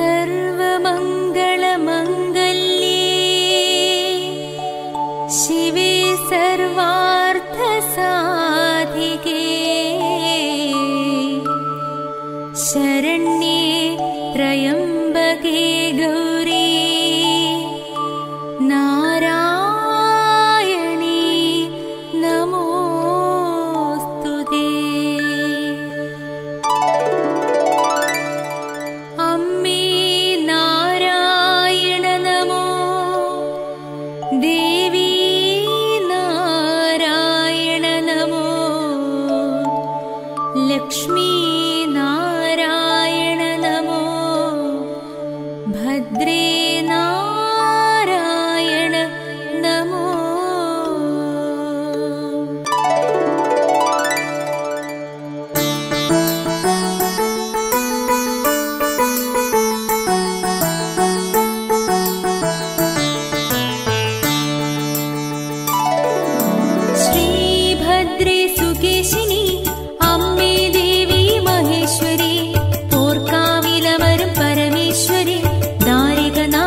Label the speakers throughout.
Speaker 1: सर्वमङ्गलमङ्गल्ये शिवे सर्वार्थसाधिके शरण्ये त्र्यम्बके गौरी नारायणी नमोस्तुते। अम्मे नारायण नमो, देवी नारायण नमो, लक्ष्मी नारायण नमो, भद्रे नारायण नमो। श्रीभद्रे सुकेशिनी अम्मे देवी महेश्वरी, पोर्काविलवरं परमेश्वरी दारिकना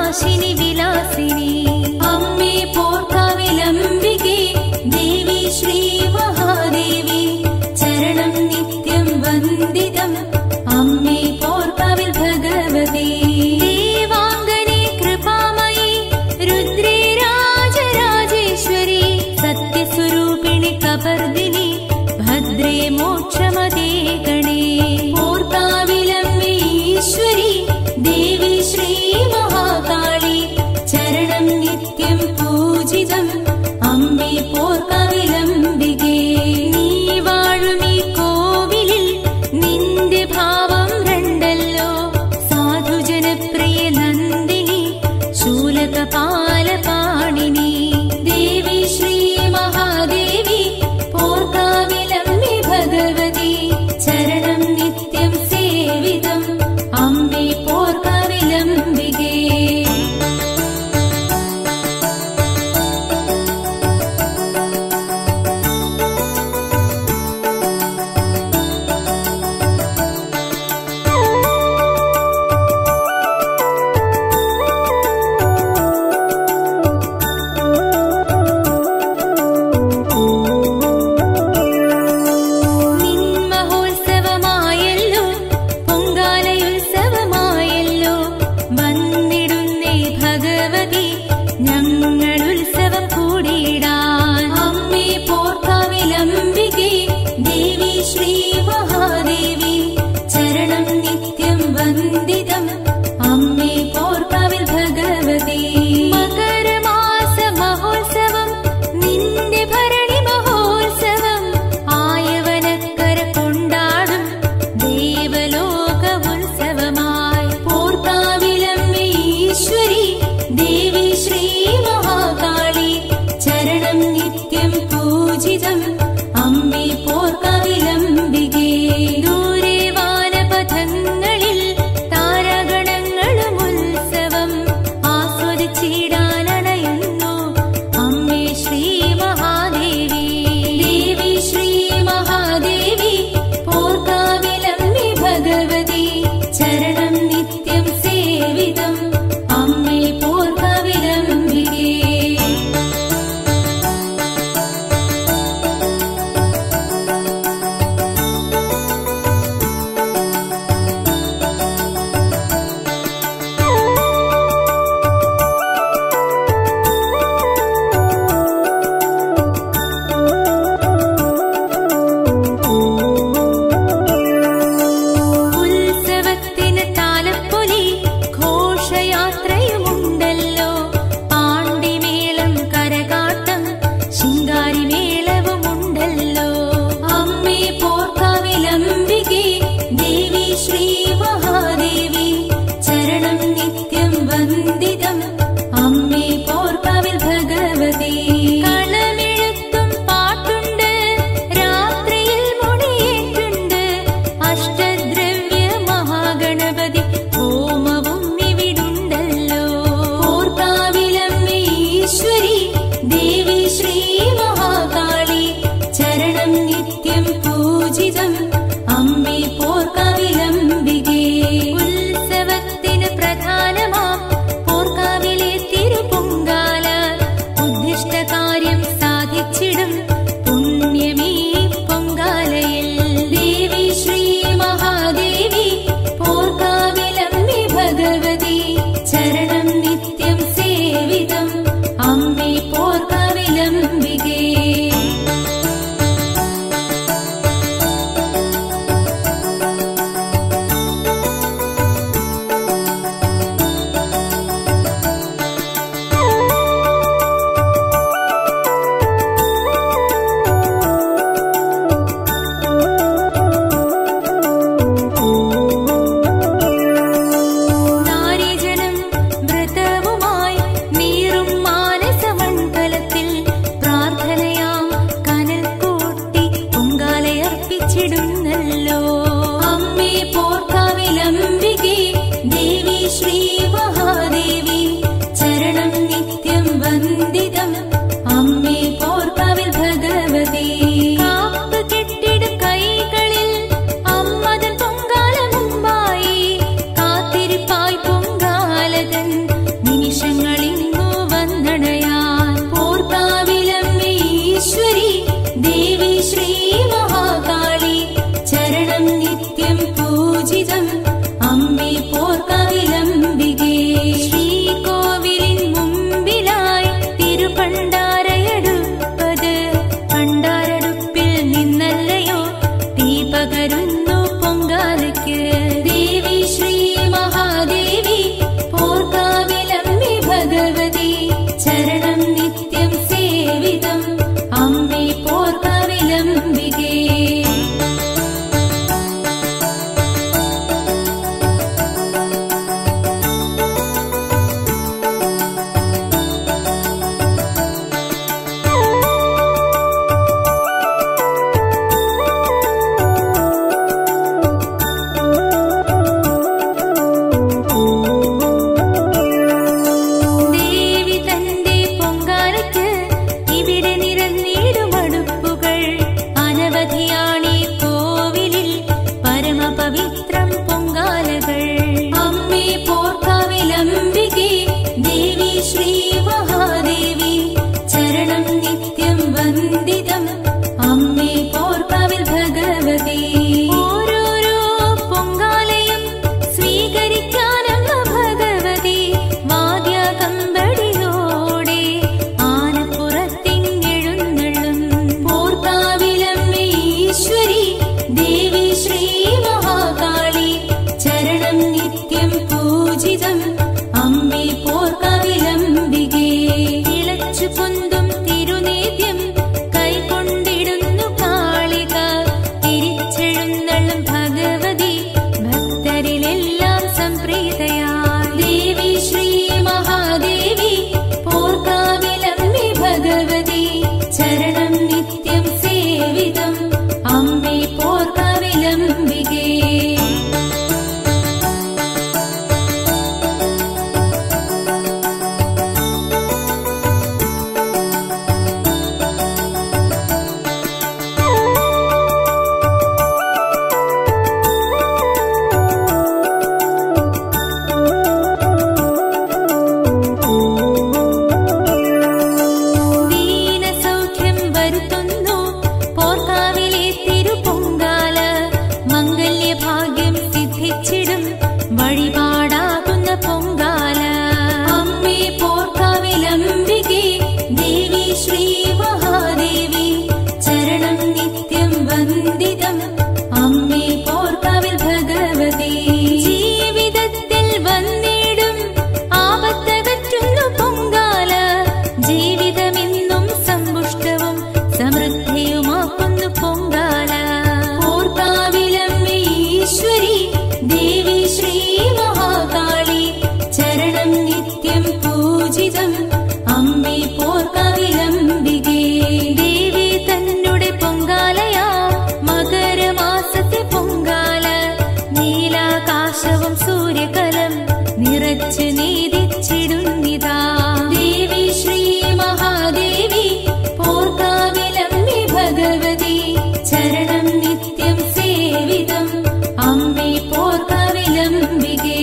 Speaker 1: വച്ച് നീതിച്ചിടുന്നിതാ. ദേവി ശ്രീ മഹാദേവി പോർക്കാവിലമ്മേ ഭഗവതി ചരണം നിത്യം സേവിതം അമ്മേ പോർക്കാവിലംബികേ.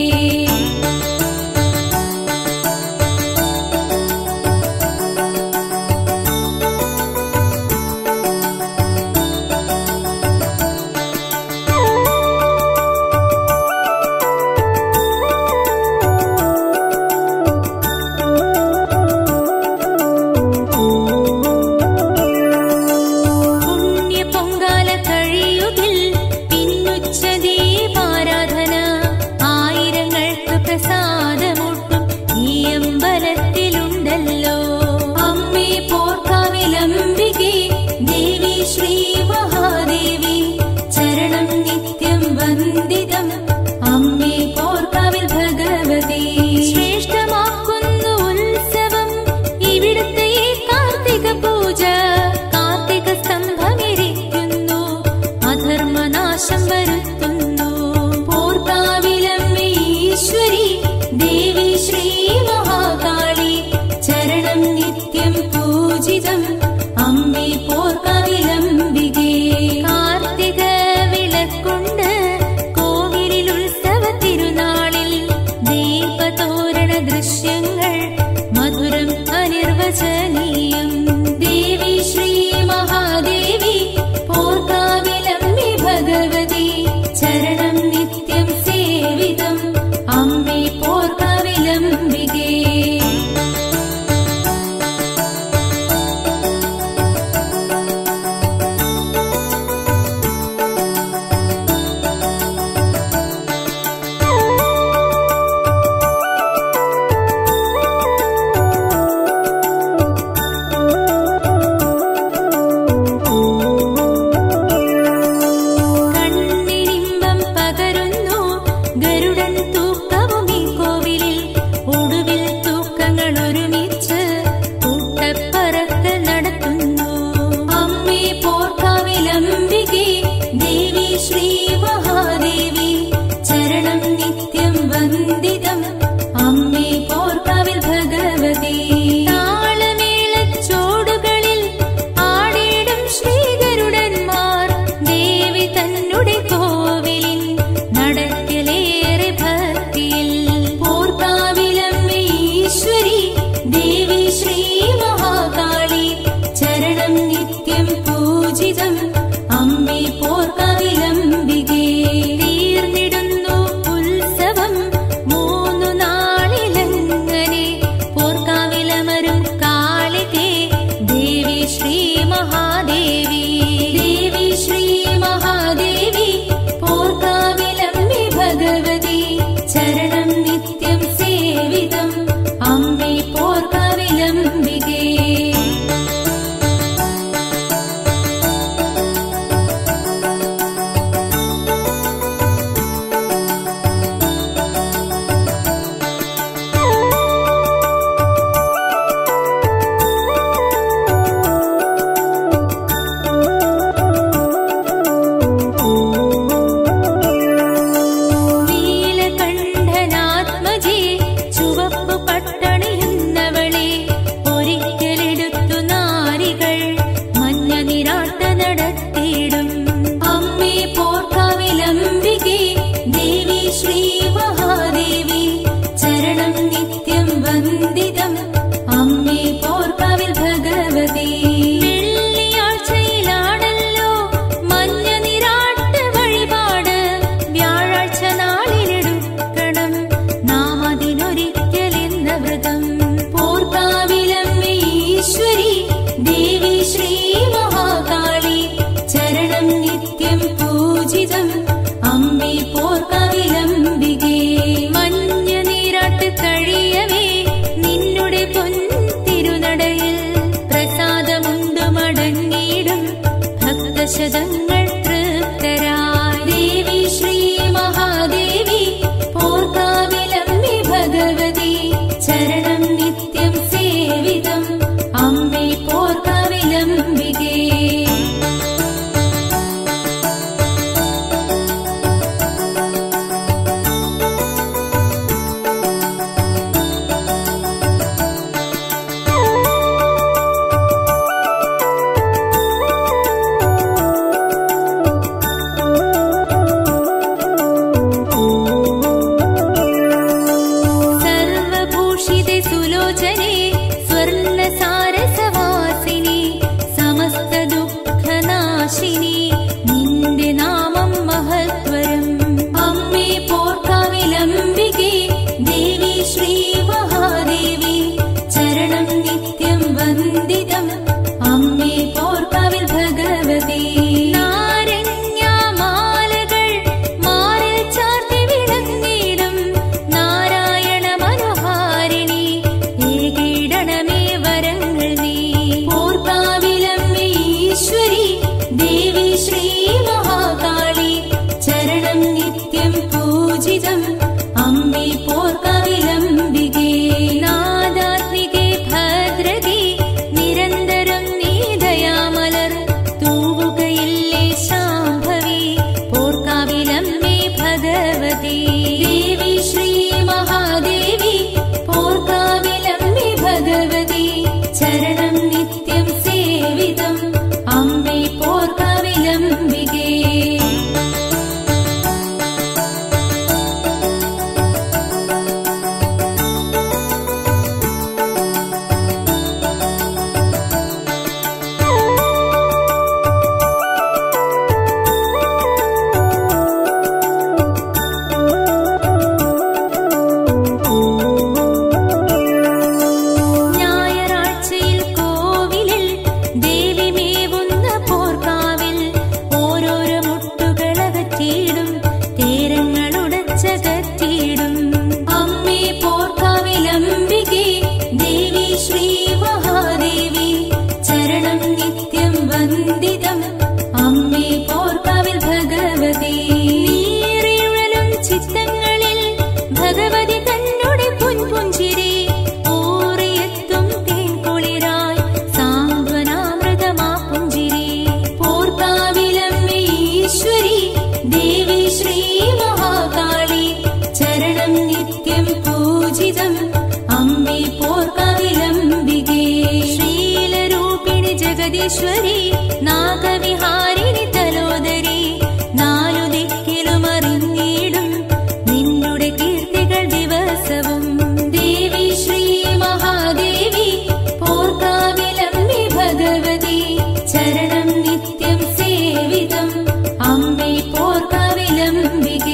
Speaker 1: സർവേശ്വരി നാഗവിഹാരിണി തലോദരി നാലു ദിക്കിലും അറിഞ്ഞിടും നിന്നുടെ കീർത്തികൾ ദിവസവും ദേവി ശ്രീ മഹാദേവി പോർക്കാവിലമ്മി ഭഗവതി ചരണം നിത്യം സേവിതം അമ്മേ പോർക്കാവിലംബികേ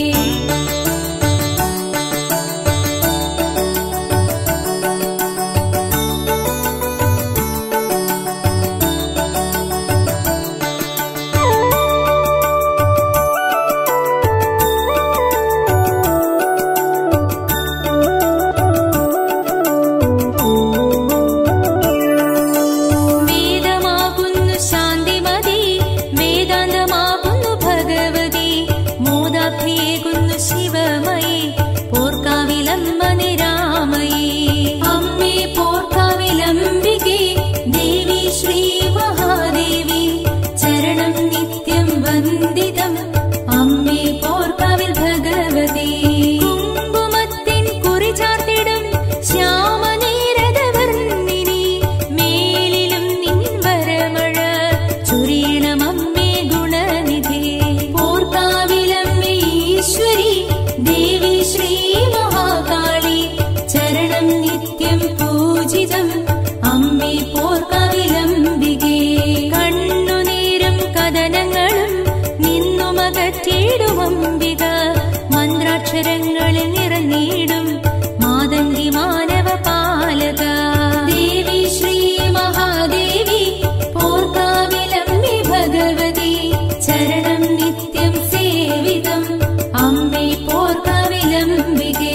Speaker 1: മന്ത്രാക്ഷരങ്ങളിൽ നിറഞ്ഞിടും മാതങ്കി മാനവ പാലക ദേവി ശ്രീ മഹാദേവി പോർക്കാവിലമ്മി ഭഗവതി ചരണം നിത്യം സേവിതം അമ്മേ പോർക്കാവിലംബികേ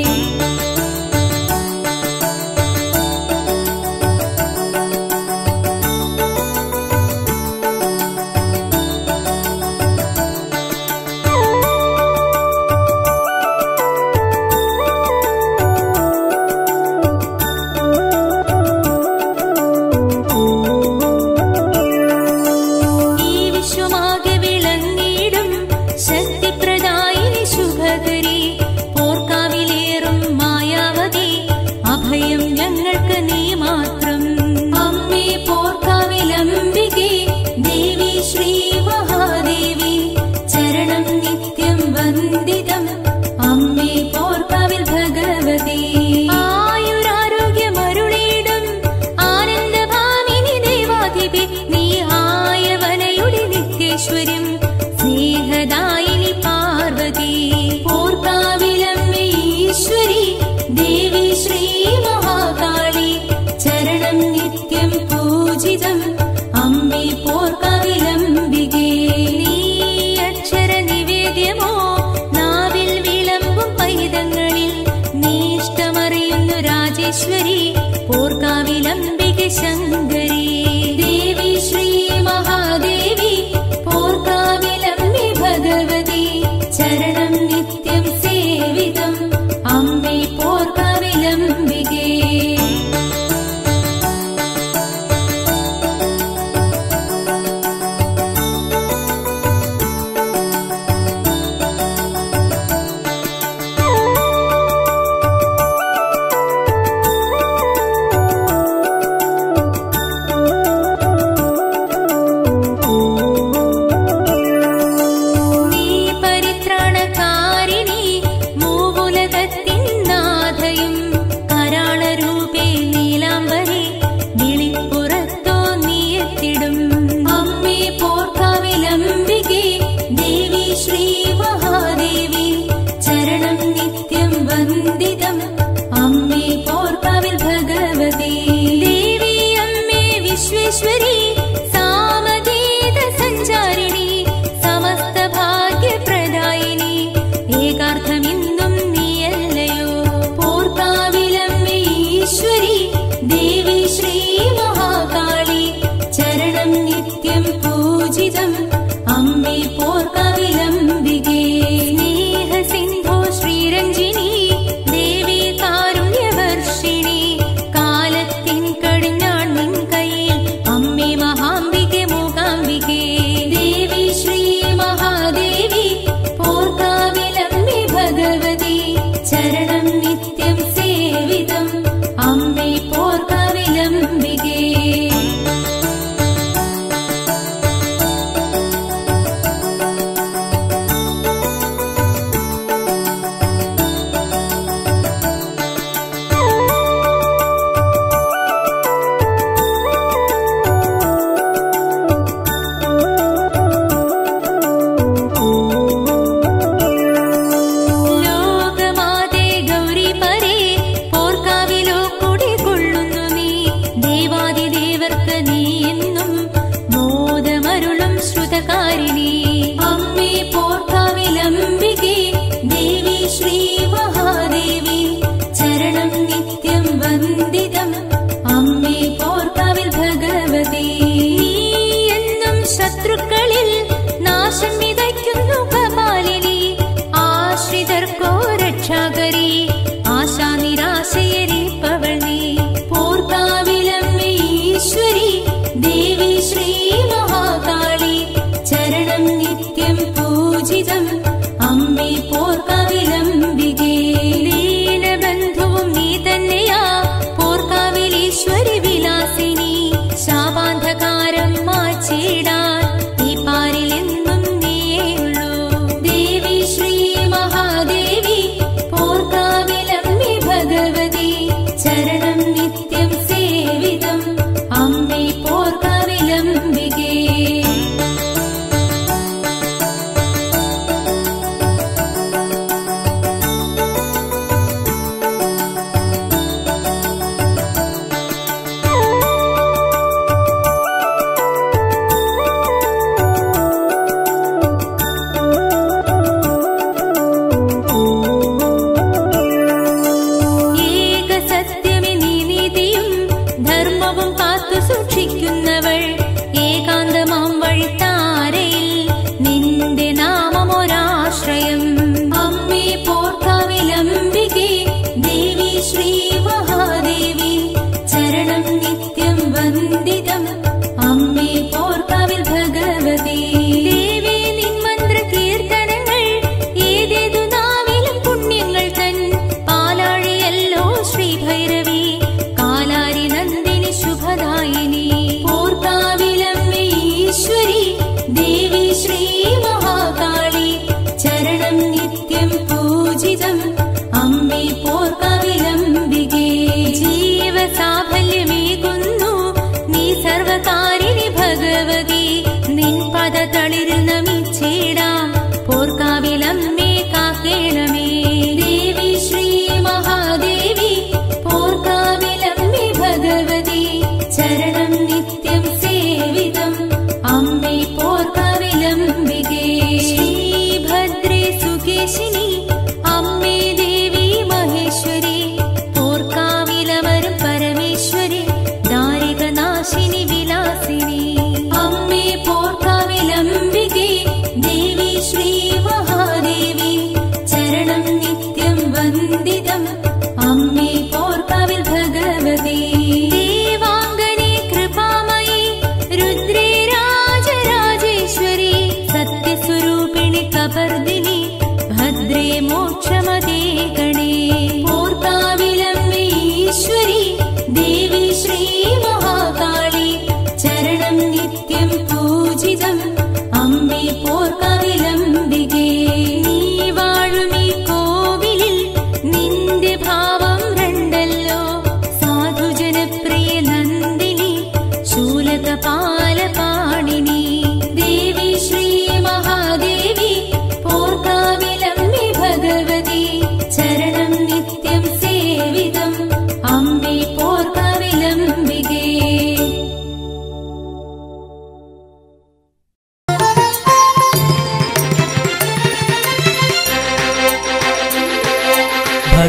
Speaker 1: സ്നേഹദായിനി പാർവതി പോർക്കാവിലമ്മേ ഈശ്വരി ദേവി ശ്രീ മഹാകാളി ചരണം നിത്യം പൂജിതം അമ്മേ പോർക്കാവിലംബികേ നീ അക്ഷര നിവേദ്യമോ നാവിൽ വിളമ്പും പൈതങ്ങളിൽ നീഷ്ടമറിയുന്നു രാജേശ്വരി പോർക്കാവിലംബികെ ശങ്കരി ദേവി ശ്രീ മഹാദേവി പോർക്കാവിലമ്മി ഭഗവതി ചരണം നിത്യം സേവിതം അമ്മേ പോർക്കാവിലംബികേ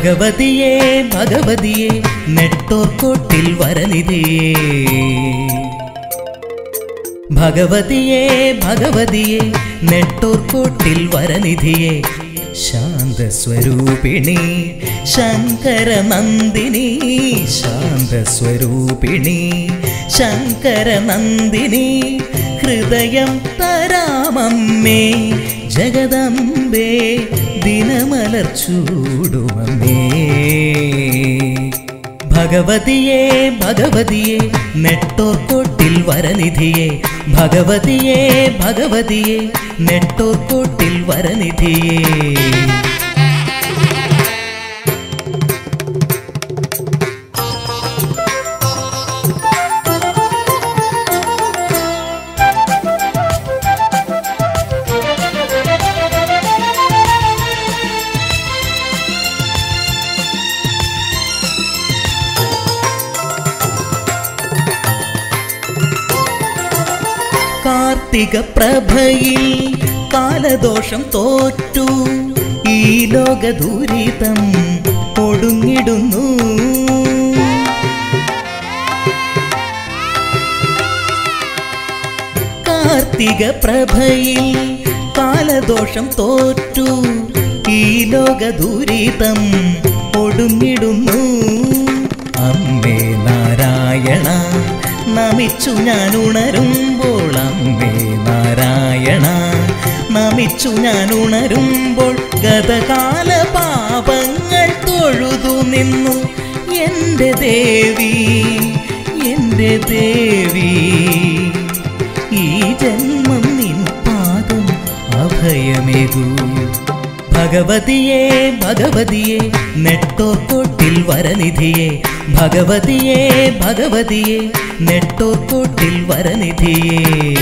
Speaker 2: ഭഗവതിയേ ഭഗവതിയേ നെട്ടോർക്കോട്ടിൽ വരനിധിയേ ഭഗവതിയേ ഭഗവതിയേ നെട്ടോർക്കോട്ടിൽ വരനിധിയേ ശാന്തസ്വരൂപിണി ശങ്കരനന്ദിനി ശാന്തസ്വരൂപിണി ശങ്കരനന്ദിനി ഹൃദയം തരാമമ്മേ ജഗദംബേ ദിനമലർച്ചൂടുമമ്മേ ഭഗവതിയേ ഭഗവതിയേ നെട്ടോർക്കോട്ടിൽ വരനിധിയേ ഭഗവതിയേ ഭഗവതിയേ നെട്ടോർക്കോട്ടിൽ വരനിധിയേ കാർത്തിക പ്രഭയിൽ കാലദോഷം തോറ്റു ഈ ലോകദുരിതം ഒടുങ്ങിടുന്നു കാർത്തിക പ്രഭയിൽ കാലദോഷം തോറ്റു ഈ ലോകദുരിതം ഒടുങ്ങിടുന്നു അമ്മേ നാരായണ നമിച്ചു ഞാൻ ഉണരുമ്പോൾ അമ്മേ നാരായണ നമിച്ചു ഞാൻ ഉണരുമ്പോൾ ഗതകാല പാപങ്ങൾ തൊഴുതു നിന്നു എൻ്റെ ദേവി എൻ്റെ ദേവി ഈ ജന്മം നിൻ പാദം അഭയമേകൂ ഭഗവതിയേ ഭഗവതിയേ നെട്ടോർക്കോട്ടിൽ വരനിധിയേ ഭഗവതിയേ ഭഗവതിയേ നെട്ടോർക്കോട്ടിൽ വരനിധിയേ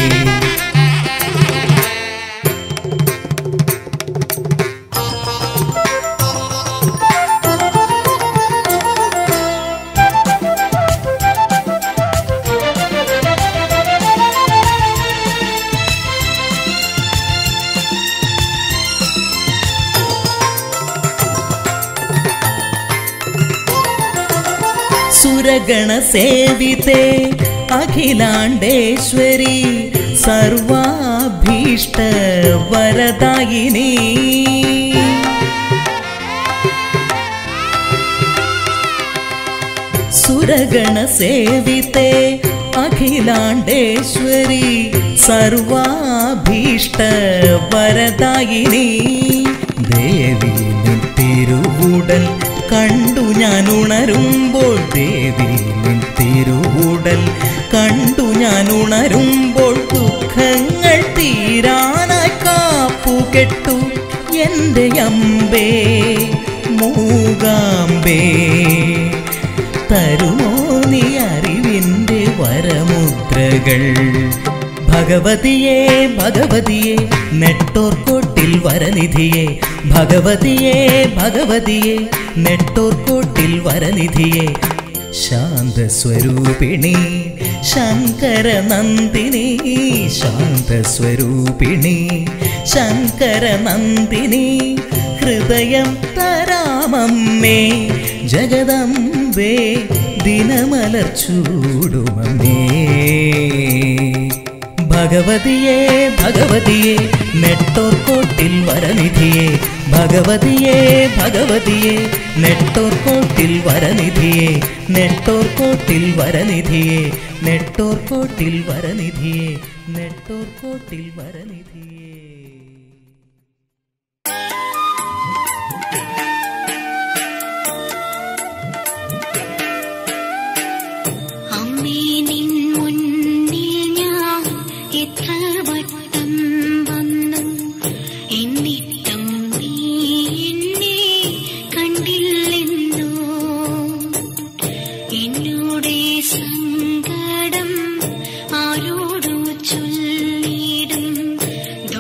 Speaker 2: സുരഗണസേവിതേ അഖിലാണ്ടേശ്വരി സർവാഭീഷ്ട വരദായിനി സുരഗണസേവിതേ അഖിലാണ്ടേശ്വരി സർവാഭീഷ്ട വരദായിനി ദേവി നിൻ തിരുവുടൽ കണ്ടു ഞാൻ ഉണരുമ്പോൾ ദേവി നിൻ തിരുവുടൽ കണ്ടു ഞാൻ ഉണരുമ്പോൾ ദുഃഖങ്ങൾ തീരാനായി കാപ്പുകെട്ടു എൻ്റെ അമ്പേ മൂകാമ്പേ തരുമോ നീ അറിവിൻ്റെ വരമുദ്രകൾ ഭഗവതിയേ ഭഗവതിയേ നെട്ടോർക്കോട്ടിൽ വരനിധിയേ ഭഗവതിയേ ഭഗവതിയേ നെട്ടോർക്കോട്ടിൽ വരനിധിയേ ശാന്തസ്വരൂപിണി ശങ്കരനന്ദിനി ശാന്തസ്വരൂപിണി ശങ്കരനന്ദിനി ഹൃദയം തരാമമ്മേ ജഗദംബേ ദിനമലർച്ചൂടുമമ്മേ ഭഗവതിയേ ഭഗവതിയേ നെട്ടോർക്കോട്ടിൽ വരനിധിയേ ഭഗവതിയേ ഭഗവതിയേ നെട്ടോർക്കോട്ടിൽ വരനിധിയേ നെട്ടോർക്കോട്ടിൽ വരനിധിയേ നെട്ടോർക്കോട്ടിൽ വരനിധിയേ നെട്ടോർക്കോട്ടിൽ വരനിധിയേ
Speaker 3: സങ്കടം ആരോടു ചൊല്ലിടും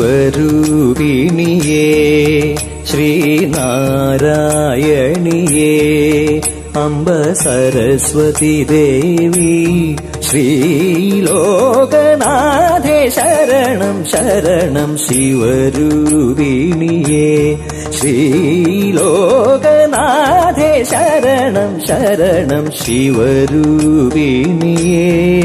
Speaker 3: ശിവരൂപിണിയേ ശ്രീനാരായണിയേ അംബ സരസ്വതി ദേവി ശ്രീലോകനാഥേ ശരണം ശരണം ശിവരൂപിണിയേ ശ്രീലോകനാഥേ ശരണം ശരണം ശിവരൂപിണിയേ.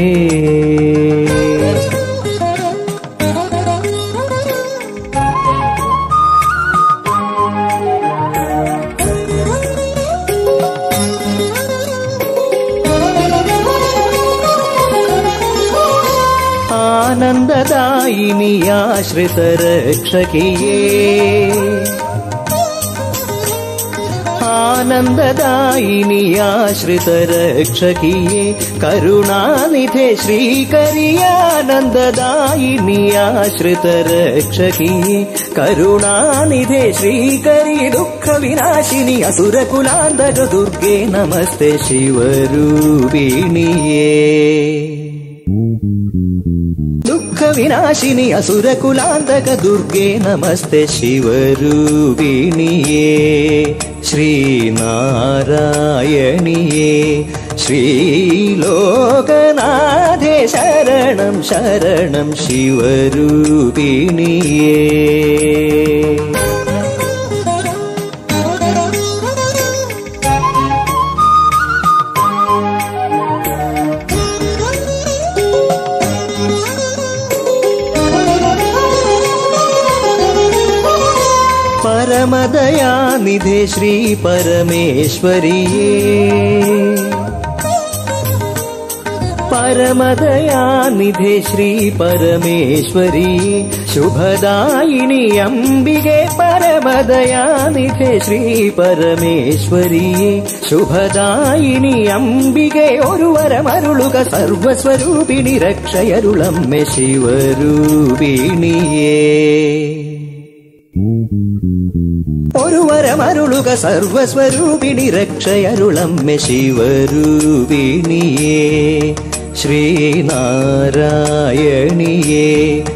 Speaker 3: ആനന്ദദായിനി ആശ്രിതരക്ഷകിയേ ആനന്ദദായിനി ആശ്രിതരക്ഷകിയേ കരുണാനിധേ ശ്രീകരിയാനന്ദദായിനി ആശ്രിതരക്ഷകിയേ കരുണാനിധേ ശ്രീകരി ദുഃഖവിനാശിനി അസുരകുലാന്തക ദുർഗേ നമസ്തേ ശിവരൂപിണിയേ ദുഃഖവിനാശിനി അസുരകുലാന്തക ദുർഗേ നമസ്തേ ശിവരൂപിണിയേ ശ്രീനാരായണിയേ ശ്രീലോകനാഥേ ശരണം ശരണം ശിവരൂപിണിയേ. പരമദയാനിധേ ശ്രീ പരമേശ്വരിയേ പരമദയാനിധേ ശ്രീ പരമേശ്വരിയേ ശുഭദായിനി അംബികേ പരമദയാനിധേ ശ്രീ പരമേശ്വരിയേ ശുഭദായിനി അംബികേ ഒരു വരമരുളുക സർവസ്വരൂപിണി രക്ഷയരുളമ്മേ ശിവരൂപിണിയേ ഒരു വരമരുളുക സർവസ്വരൂപിണി രക്ഷയരുളമ്മേ ശിവരൂപിണിയേ ശ്രീനാരായണിയേ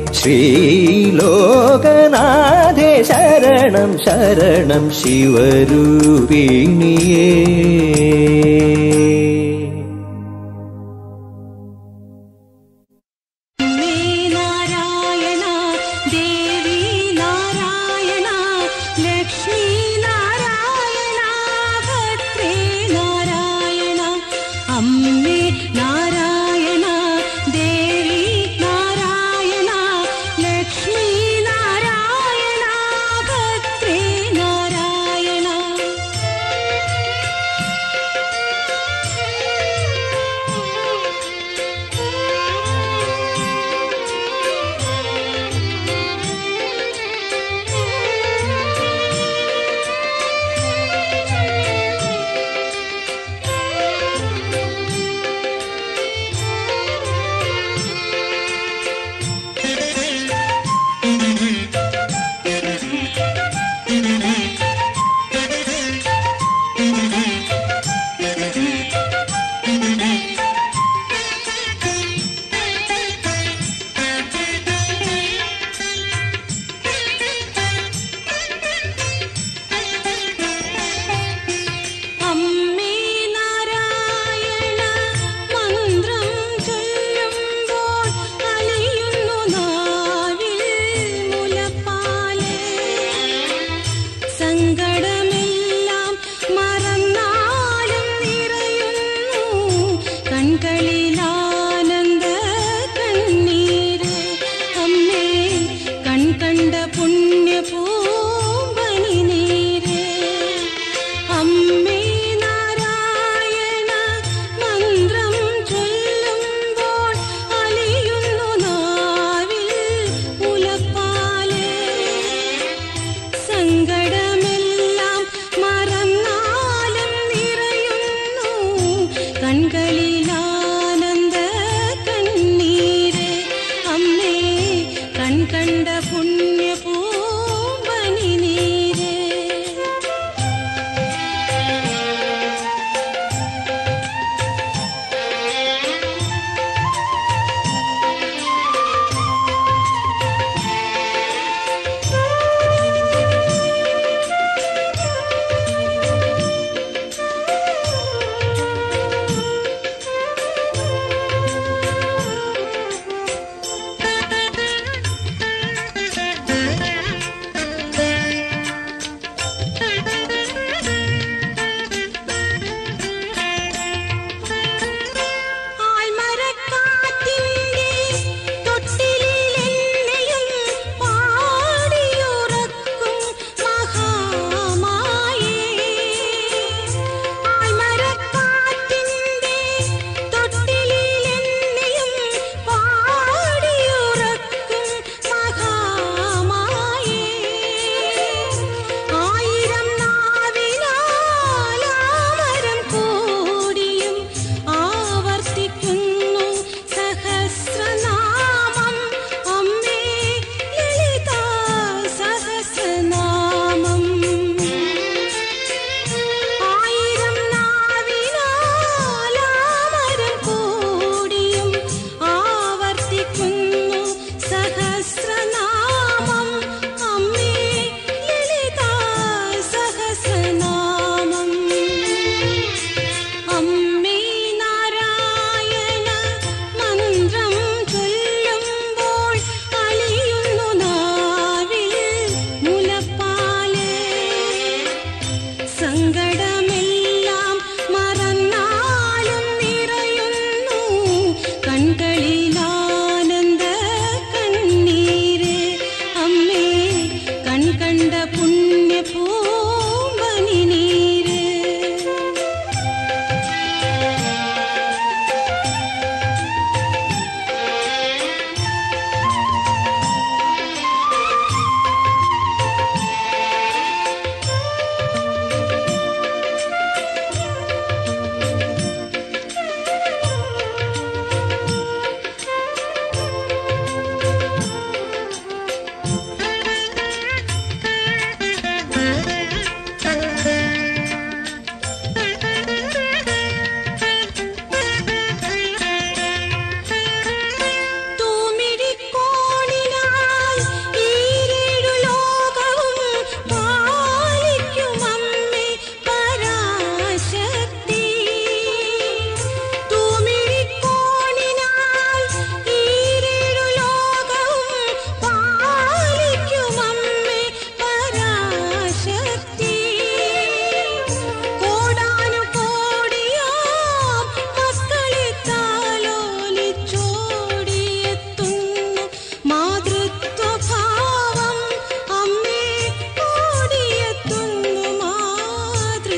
Speaker 3: ശ്രീലോകനാഥേ ശരണം ശരണം ശിവരൂപിണിയേ.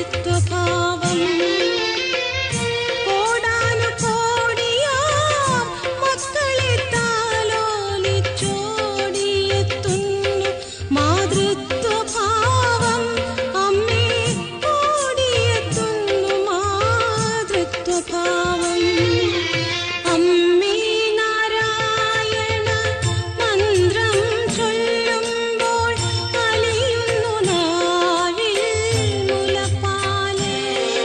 Speaker 4: മാതൃത്വഭാവം കോടാനുകോടിയാം മക്കളെ താലോലിച്ചോടിയെത്തുന്നു മാതൃത്വഭാവം അമ്മേ ഓടിയെത്തുന്നു മാതൃത്വഭാവം അമ്മേ നാരായണ മന്ത്രം ചൊല്ലുമ്പോൾ അലിയുന്നു നാവിൽ മുലപ്പാല്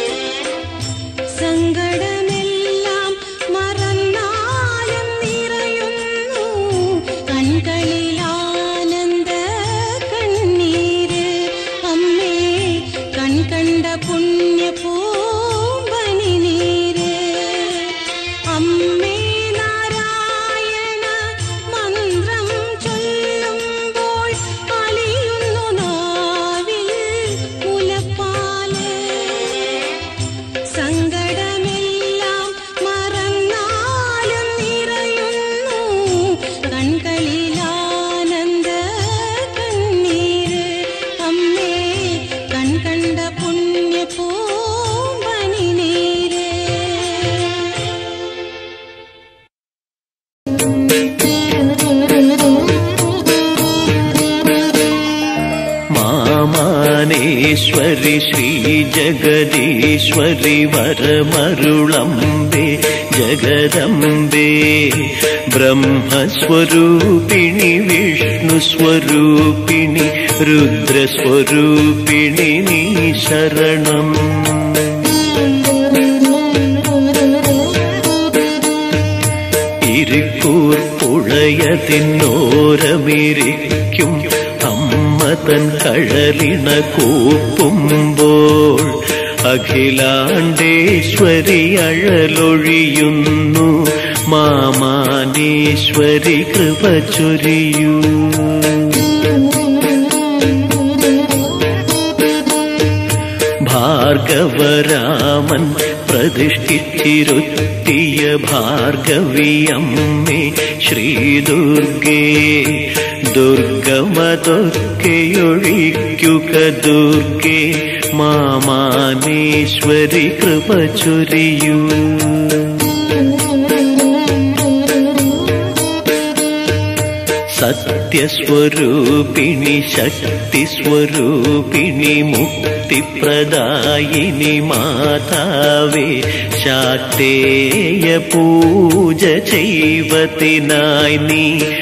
Speaker 4: സങ്കടമെല്ലാം മറന്നാലും നിറയുന്നു കൺകളിൽ ആനന്ദ കണ്ണീര് അമ്മേ കൺകണ്ട പുണ്യ പൂമ്പനി നീര് അമ്മേ നാരായണ മന്ത്രം ചൊല്ലുമ്പോൾ അലിയുന്നു നാവിൽ മുലപ്പാല് സങ്കടമെല്ലാം മറന്നാലും നിറയുന്നു കൺകളിൽ ആനന്ദ കണ്ണീര് അമ്മേ കൺകണ്ട പുണ്യ പൂമ്പനി നീര്
Speaker 3: മാമാനേശ്വരി ശ്രീ ജഗദീശ്വരി വരമരുളംബേ ജഗദംബേ ബ്രഹ്മസ്വരൂപിണി വിഷ്ണുസ്വരൂപിണി രുദ്രസ്വരൂപിണി നീ ശരണം ഇരിക്കൂർ പുഴയതിന്നോരമിരിക്കും അമ്മ തൻ കഴലിണ കൂപ്പുമ്പോൾ അഖിലാണ്ടേശ്വരി അഴലൊഴിയുന്നു മാമാനേശ്വരി കൃപ ചൊരിയൂ ഭാർഗവരാമൻ പ്രതിഷ്ഠിച്ചിരുത്തിയ ഭാർഗവിയമ്മേ ശ്രീദുർഗേ ദുർഗമതൊക്കെയൊഴിക്കുക ദുർഗേ മാമാനേശ്വരി കൃപ ചൊരിയൂ സത്യസ്വരൂപിണി ശക്തിസ്വരൂപിണി മുക്തിപ്രദായിനി മാതാവേ ശാക്തേയ പൂജ ചെയ്വതിനായി നീ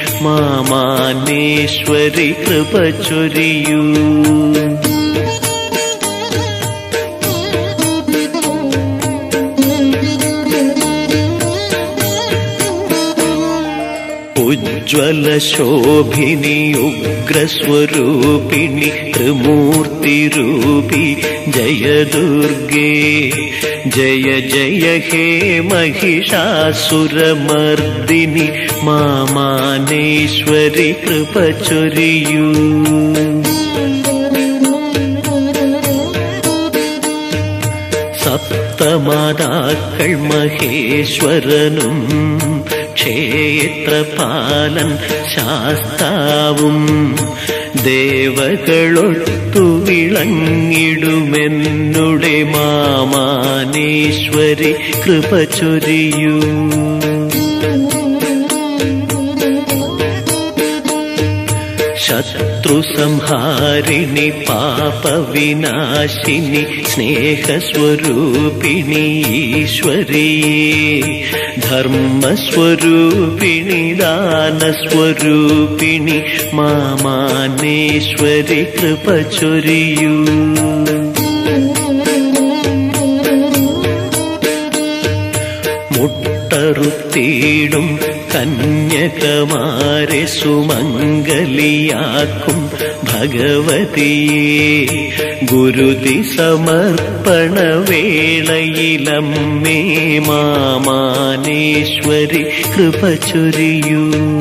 Speaker 3: മാമാനേശ്വരി കൃപ ചൊരിയൂ ഉജ്ജ്വലശോഭിനി ഉഗ്രസ്വരൂപിണി ത്രിമൂർത്തിരൂപി ജയ ദുർഗേ ജയ ജയ ഹേ മഹിഷാസുരമർദിനി മാമാനേശ്വരി കൃപ ചൊരിയൂ സപ്തമാതാക്കൾ മഹേശ്വരനും ക്ഷേത്രപാലൻ ശാസ്താവും ദേവകളൊത്തു വിളങ്ങിടുമെന്നുടെ മാമാനേശ്വരി കൃപ ചൊരിയൂ ശത്രുസംഹാരിണി പാപവിനാശിനി സ്നേഹസ്വരൂപിണി ഈശ്വരിയേ ധർമ്മസ്വരൂപിണി ദാനസ്വരൂപിണി മാമാനേശ്വരി കൃപ ചൊരിയൂ മുട്ടറുത്തിയിടും കന്യകമാരെ സുമംഗലിയാക്കും ഭഗവതിയേ ഗുരുതി സമർപ്പണ വേളയിലമ്മേ മാമാനേശ്വരി കൃപ ചൊരിയൂ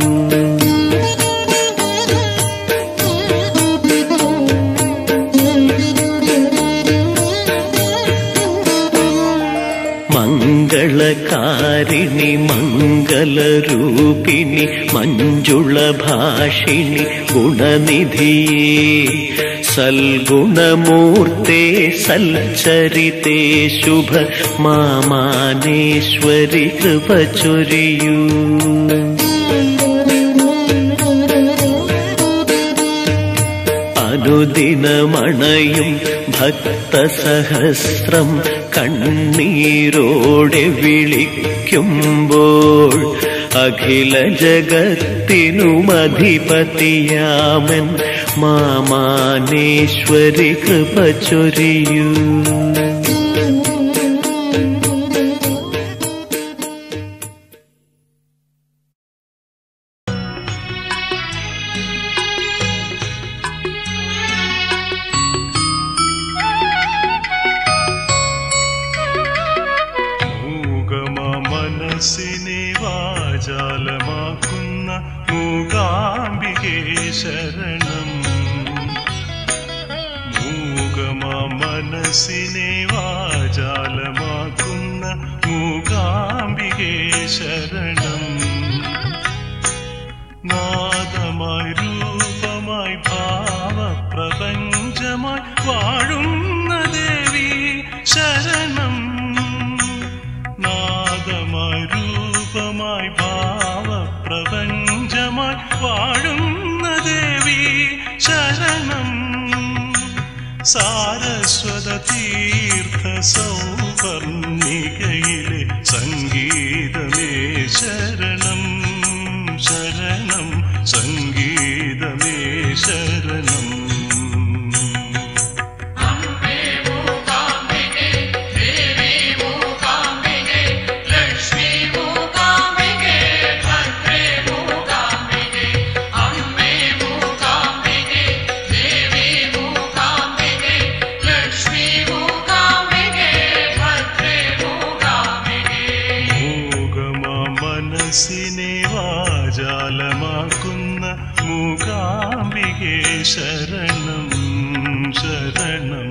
Speaker 3: മംഗളകാരിണി മംഗളരൂപിണി മഞ്ജുളഭാഷിണി ഗുണനിധിയേ സൽഗുണമൂർത്തേ സൽചരിതേ ശുഭ മാമാനേശ്വരി കൃപ ചൊരിയൂ. അനുദിനമണയും ഭക്തസഹസ്രം കണ്ണീരോടെ വിളിക്കുമ്പോൾ അഖില ജഗത്തിനുമധിപതിയാമൻ മാമാനേശ്വരി കൃപ ചൊരിയൂ.
Speaker 5: മനസ്സിനെ വാചാലമാക്കുന്ന മൂകാംബികേ ശരണം. മനസ്സിനെ വാചാലമാക്കുന്ന മൂകാംബികേ ശരണം. നാദമായി രൂപമായി ഭാവപ്രപഞ്ചമായി വാഴുന്ന ദേവി ശരണം. നാദമായി രൂപമായി ഭാവപ്രപഞ്ചമായി വാഴുന്ന ദേവി ശരണം. സാരസ്വത തീർത്ഥ സൗവർണികയിലെ സംഗീതമേ ശരണം. ശരണം സംഗീതമേ ശരണം. മനസ്സിനെ വാചാലമാക്കുന്ന മൂകാംബികേ ശരണം. ശരണം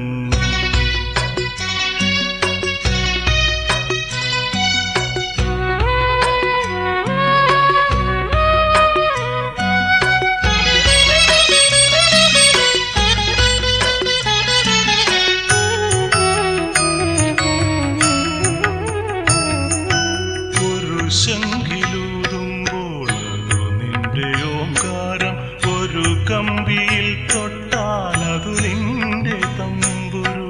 Speaker 5: ശംഖിലൂതുമ്പോൾ അതു നിന്റെ ഓംകാരം. ഒരു കമ്പിയിൽ തൊട്ടാൽ അതു നിന്റെ തമ്പുരു.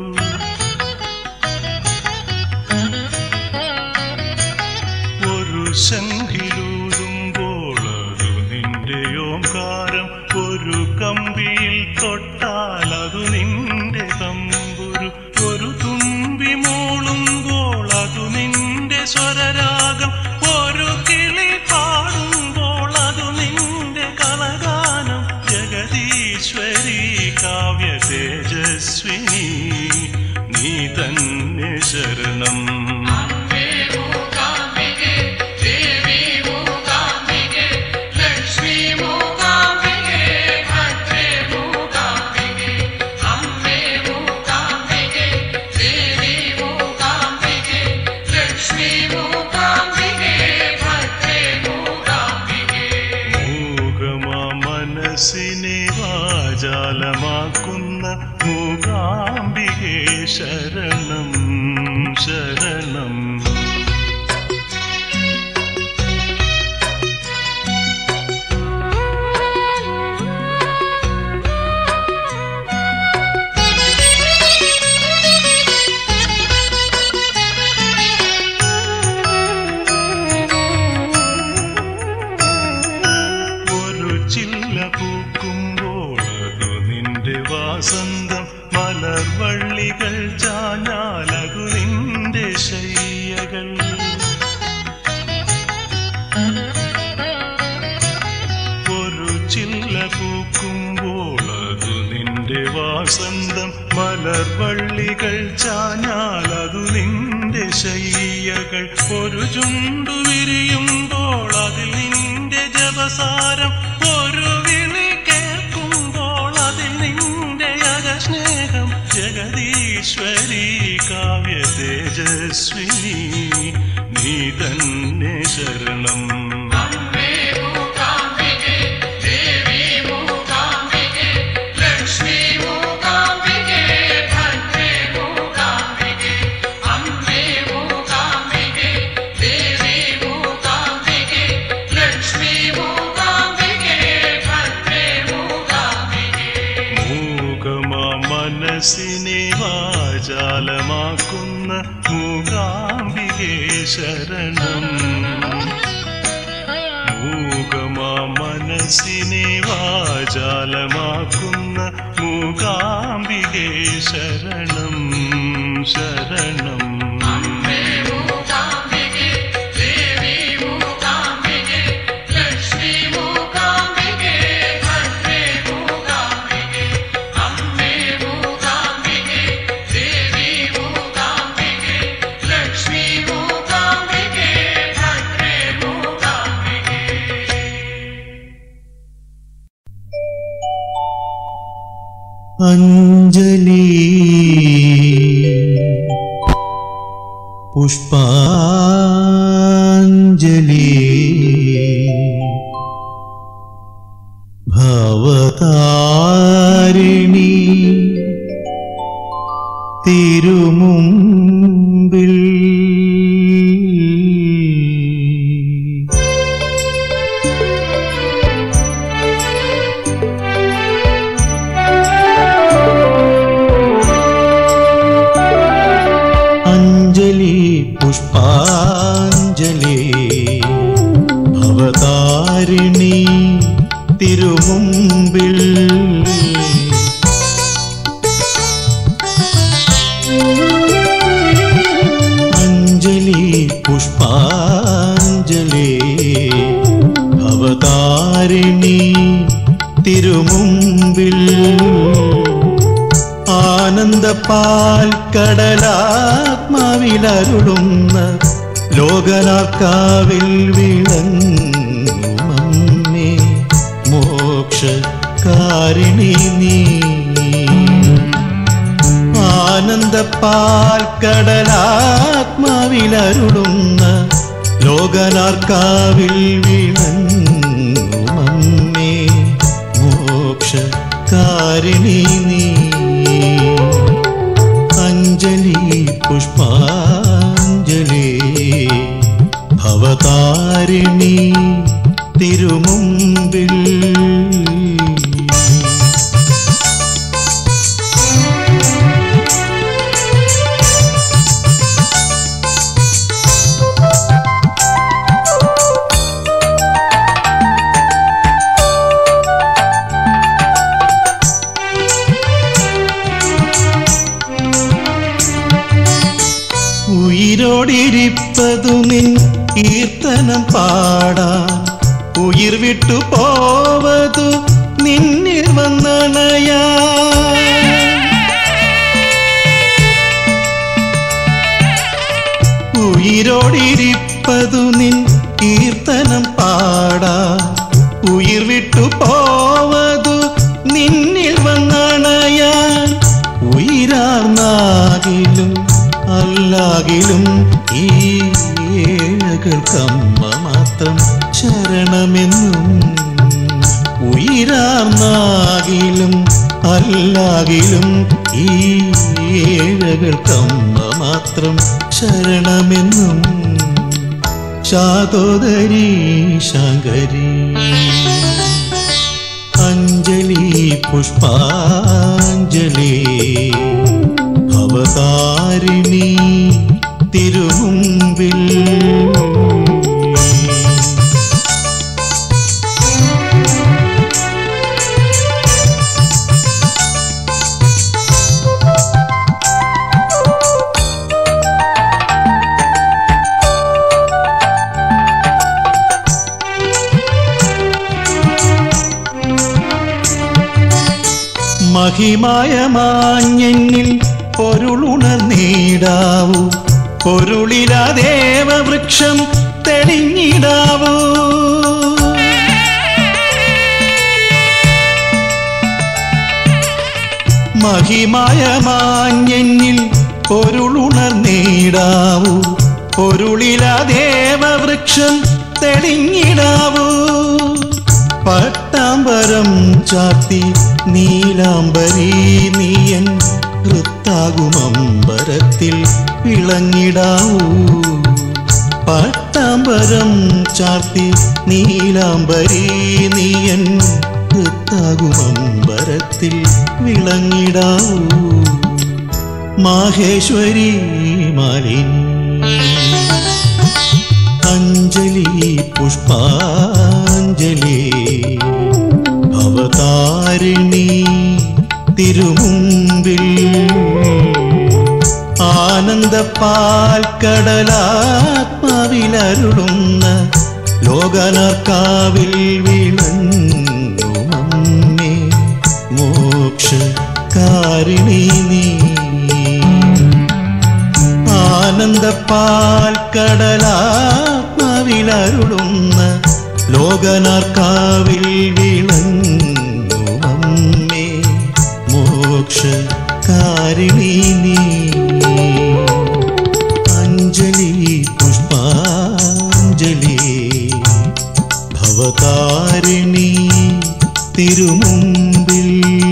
Speaker 5: ഒരു ശംഖിലൂതുമ്പോൾ അതു നിന്റെ ഓംകാരം. ഒരു കമ്പിയിൽ തൊട്ടാൽ അതു നിന്റെ തമ്പുരു. ഒരു തുമ്പി മൂളുമ്പോൾ അതു നിന്റെ സ്വരരാഗം. ഒരു കിളി പാടുമ്പോൾ അതു നിന്റെ കളഗാനം. ജഗദീശ്വരി കാവ്യ തേജസ്വിനി നീ തന്നെ ശരണം. മനസ്സിനെ വാചാലമാക്കുന്ന മൂകാംബികേ ശരണം. ശരണം പൂക്കുമ്പോൾ അതു നിന്റെ വാസന്തം. മലർവള്ളികൾ ചാഞ്ഞാലതു നിന്റെ ശയ്യകൾ. ഒരു ചില്ല പൂക്കുമ്പോൾ അതു നിന്റെ വാസന്തം. മലർവള്ളികൾ ചാഞ്ഞാലതു നിന്റെ ശയ്യകൾ. ഒരു ചുണ്ടു വിരിയുമ്പോൾ അതിൽ നിന്റെ ജപസാരം. ഒരു വിളി കേൾക്കുമ്പോൾ അതിൽ നിന്റെ അകസ്നേഹം. ജഗദീശ്വരി കാവ്യ തേജസ്വിനി നീ തന്നെ ശരണം.
Speaker 6: മൂകാംബികേ ദേവി മൂകാംബികേ ലക്ഷ്മി മൂകാംബികേ
Speaker 5: മൂകാംബികേ ശരണം. മൂകമാ മനസ്സിനെ വാചാലമാക്കുന്ന മൂകാംബികേ ശരണം ശരണം.
Speaker 6: അഞ്ജലി പുഷ്പാഞ്ജലി ഭവതാരിണി തിരുമുമ്പിൽ പുഷ്പാഞ്ജലി ഭവതാരിണി തിരുമുമ്പിൽ. അഞ്ജലി പുഷ്പാഞ്ജലി ഭവതാരിണി തിരുമുമ്പിൽ. ആനന്ദപ്പാൽ കടലാത്മാവിലരുളുന്ന ലോകനാർക്കാവിൽ വിളങ്ങുമമ്മേ മോക്ഷകാരിണി നീ. ആനന്ദപ്പാൽ കടലാത്മാവിലരുളുന്ന ലോകനാർക്കാവിൽ വിളങ്ങുമമ്മേ മോക്ഷകാരിണി നീ. അഞ്ജലി പുഷ്പാഞ്ജലി ഭവതാരിണി തിരുമുമ്പിൽ. ഉയിരോടിരിപ്പതു നിൻ കീർത്തനം പാടാൻ ഉയിർ വിട്ടു പോവതു നിന്നിൽ വന്നണയാൻ. ഉയിരോടിരിപ്പതു നിൻ കീർത്തനം പാടാൻ ഉയിർ വിട്ടു പോവതു നിന്നിൽ വന്നണയാൻ. ഉയിരാർന്നാകിലും അല്ലാകിലും ഈ ഏഴകൾക്കമ്മ മാത്രം ശരണമെന്നും. ഉയിരാർന്നാകിലും അല്ലാകിലും ഈ ഏഴകൾക്കമ്മ മാത്രം ശരണമെന്നും. ശാതോദരി ശങ്കരി അഞ്ജലി പുഷ്പാഞ്ജലി ഭവതാരിണി തിരുമുമ്പിൽ. മഹിമായ മാഞ്ഞെന്നിൽ പൊരുളുണർന്നീടാവൂ, പൊരുളിലാ ദേവവൃക്ഷം തെളിഞ്ഞിടാവൂ. മഹിമായ മാഞ്ഞെന്നിൽ പൊരുളുണർന്നീടാവൂ, പൊരുളിലാ ദേവവൃക്ഷം തെളിഞ്ഞിടാവൂ. പട്ടാമ്പരം ചാത്തി നീലാംബരീ നീയൻ വൃത്താകുമമ്പരത്തിൽ വിളങ്ങിടാവൂ. പട്ടാമ്പരം ചാത്തി നീലാംബരീ നീയൻ വൃത്താകുമമ്പരത്തിൽ വിളങ്ങിടാവൂ. മാഹേശ്വരി മാലിനി അഞ്ജലി പുഷ്പാഞ്ജലി അവതാരിണി തിരുമുമ്പിൽ ആനന്ദപ്പാൽ കടലാത്മാവിലരുളുന്ന ലോകനാർക്കാവിൽ വിളങ്ങുമമ്മേ മോക്ഷകാരിണി നീ ആനന്ദപ്പാൽ കടലാത്മാവിലരുളുന്ന ലോകനാർക്കാവിൽ വിളങ്ങുമമ്മേ മോക്ഷകാരിണി നീ അഞ്ജലി പുഷ്പാഞ്ജലി ഭവതാരിണി തിരുമുമ്പിൽ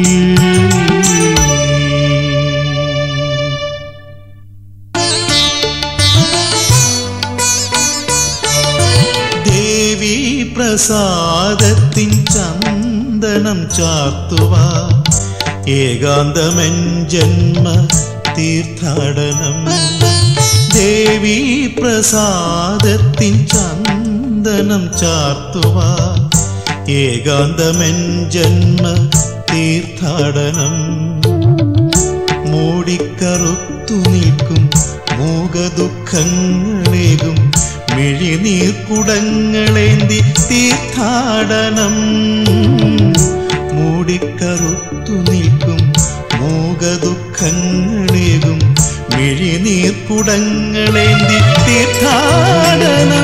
Speaker 6: ദേവി പ്രസാദത്തിൻ ചന്ദനം ചാർത്തുവാ ഏകാന്തമെൻ ജന്മ തീർത്ഥാടനം ദേവി പ്രസാദത്തിൻ ചന്ദനം ചാർത്തുവാ ഏകാന്തമെൻ ജന്മ തീർത്ഥാടനം മൂടിക്കറുത്തു നിൽക്കും മൂകദുഃഖങ്ങളേകും മിഴിനീർക്കുടങ്ങളേന്തി തീർത്ഥാടനം മൂടിക്കറുത്തു നിൽക്കും മൂകദുഃഖങ്ങളേകും മിഴിനീർക്കുടങ്ങളേന്തി തീർത്ഥാടനം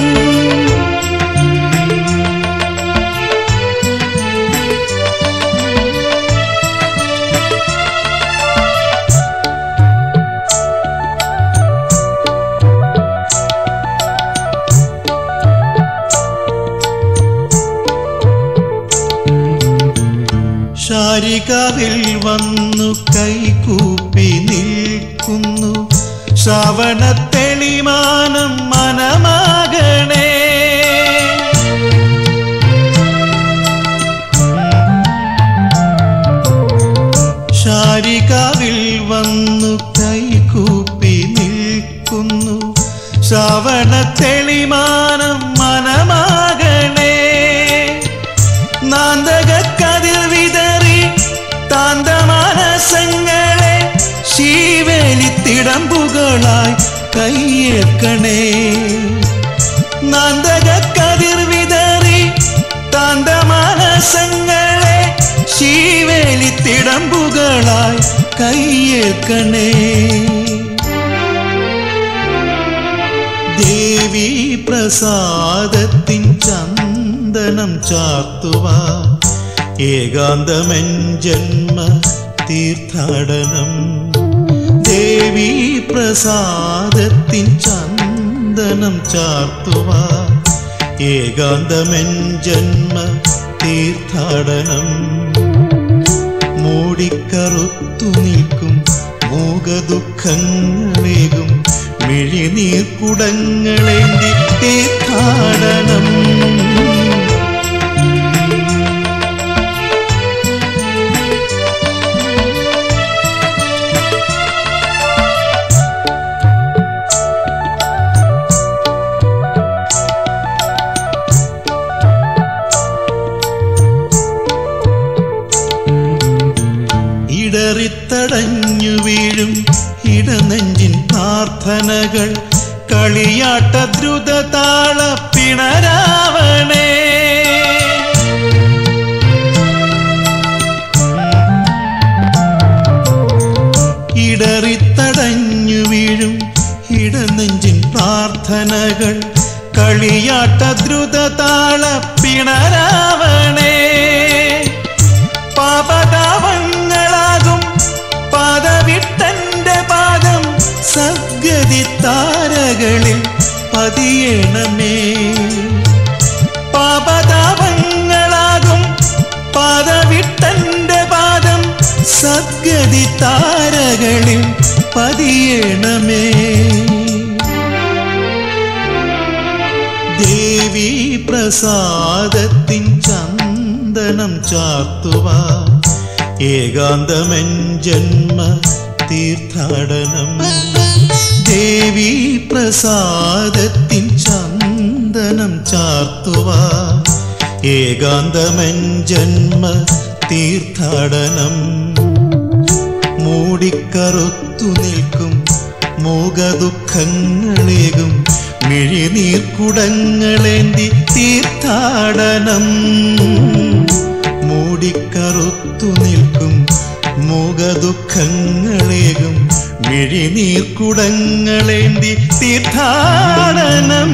Speaker 6: ശാരികാവിൽ വന്നു കൈകൂപ്പി നിൽക്കുന്നു ശ്രാവണത്തെളിമാനം മനമാകണേ ശാരികാവിൽ വന്നു കൈകൂപ്പി നിൽക്കുന്നു ശ്രാവണത്തെളിമാനം മനമാകണേ നാന്തകക്കതിർ വിതറി താന്തമാനസങ്ങളെ ശീവേലിത്തിടമ്പുകളായി കയ്യേൽക്കണേ നാന്തകക്കതിർ വിതറി താന്തമാനസങ്ങളെ ശീവേലിത്തിടമ്പുകളായി കയ്യേൽക്കണേ ദേവി പ്രസാദത്തിൻ ചന്ദനം ചാർത്തുവാ ഏകാന്തമെൻ ജന്മ തീർത്ഥാടനം ദേവി പ്രസാദത്തിൻ ചന്ദനം ചാർത്തുവാ ഏകാന്തമെൻ ജന്മ തീർത്ഥാടനം മൂടിക്കറുത്തു നിൽക്കും മൂകദുഃഖങ്ങളേകും മിഴിനീർക്കുടങ്ങളേന്തി തീർത്ഥാടനം ഇടറിത്തടഞ്ഞു വീഴും ഇടനെഞ്ചിൻ പ്രാർത്ഥനകൾ കളിയാട്ട ദ്രുതതാള പിണരാവണേ ഇടറിത്തടഞ്ഞു വീഴും ഇടനെഞ്ചിൻ പ്രാർത്ഥനകൾ കളിയാട്ട ദ്രുതതാള പിണരാവണേ പാപതാപങ്ങളാകും പാദവിട്ടന്റെ പാദം സദ്ഗതി താരകളിൽ പതിയണമേ പാപതാപങ്ങളാകും പാദവിട്ടന്റെ പാദം സദ്ഗതി താരകളിൽ പതിയണമേ ദേവി പ്രസാദത്തിൻ ചന്ദനം ചാർത്തുവാ ഏകാന്തമെൻ ജന്മ തീർത്ഥാടനം. ദേവീ പ്രസാദത്തിൻ ചന്ദനം ചാർത്തുവാൻ ഏകാന്തമൻ ജന്മ തീർത്ഥാടനം. മൂടിക്കറുത്തു നിൽക്കും മൂകദുഃഖങ്ങളേകും മിഴിനീർക്കുടങ്ങളേന്തി തീർത്ഥാടനം. മൂടിക്കറുത്തു നിൽക്കും മൂകദുഃഖങ്ങളേകും മിഴിനീർക്കുടങ്ങളേന്തി തീർത്ഥാടനം.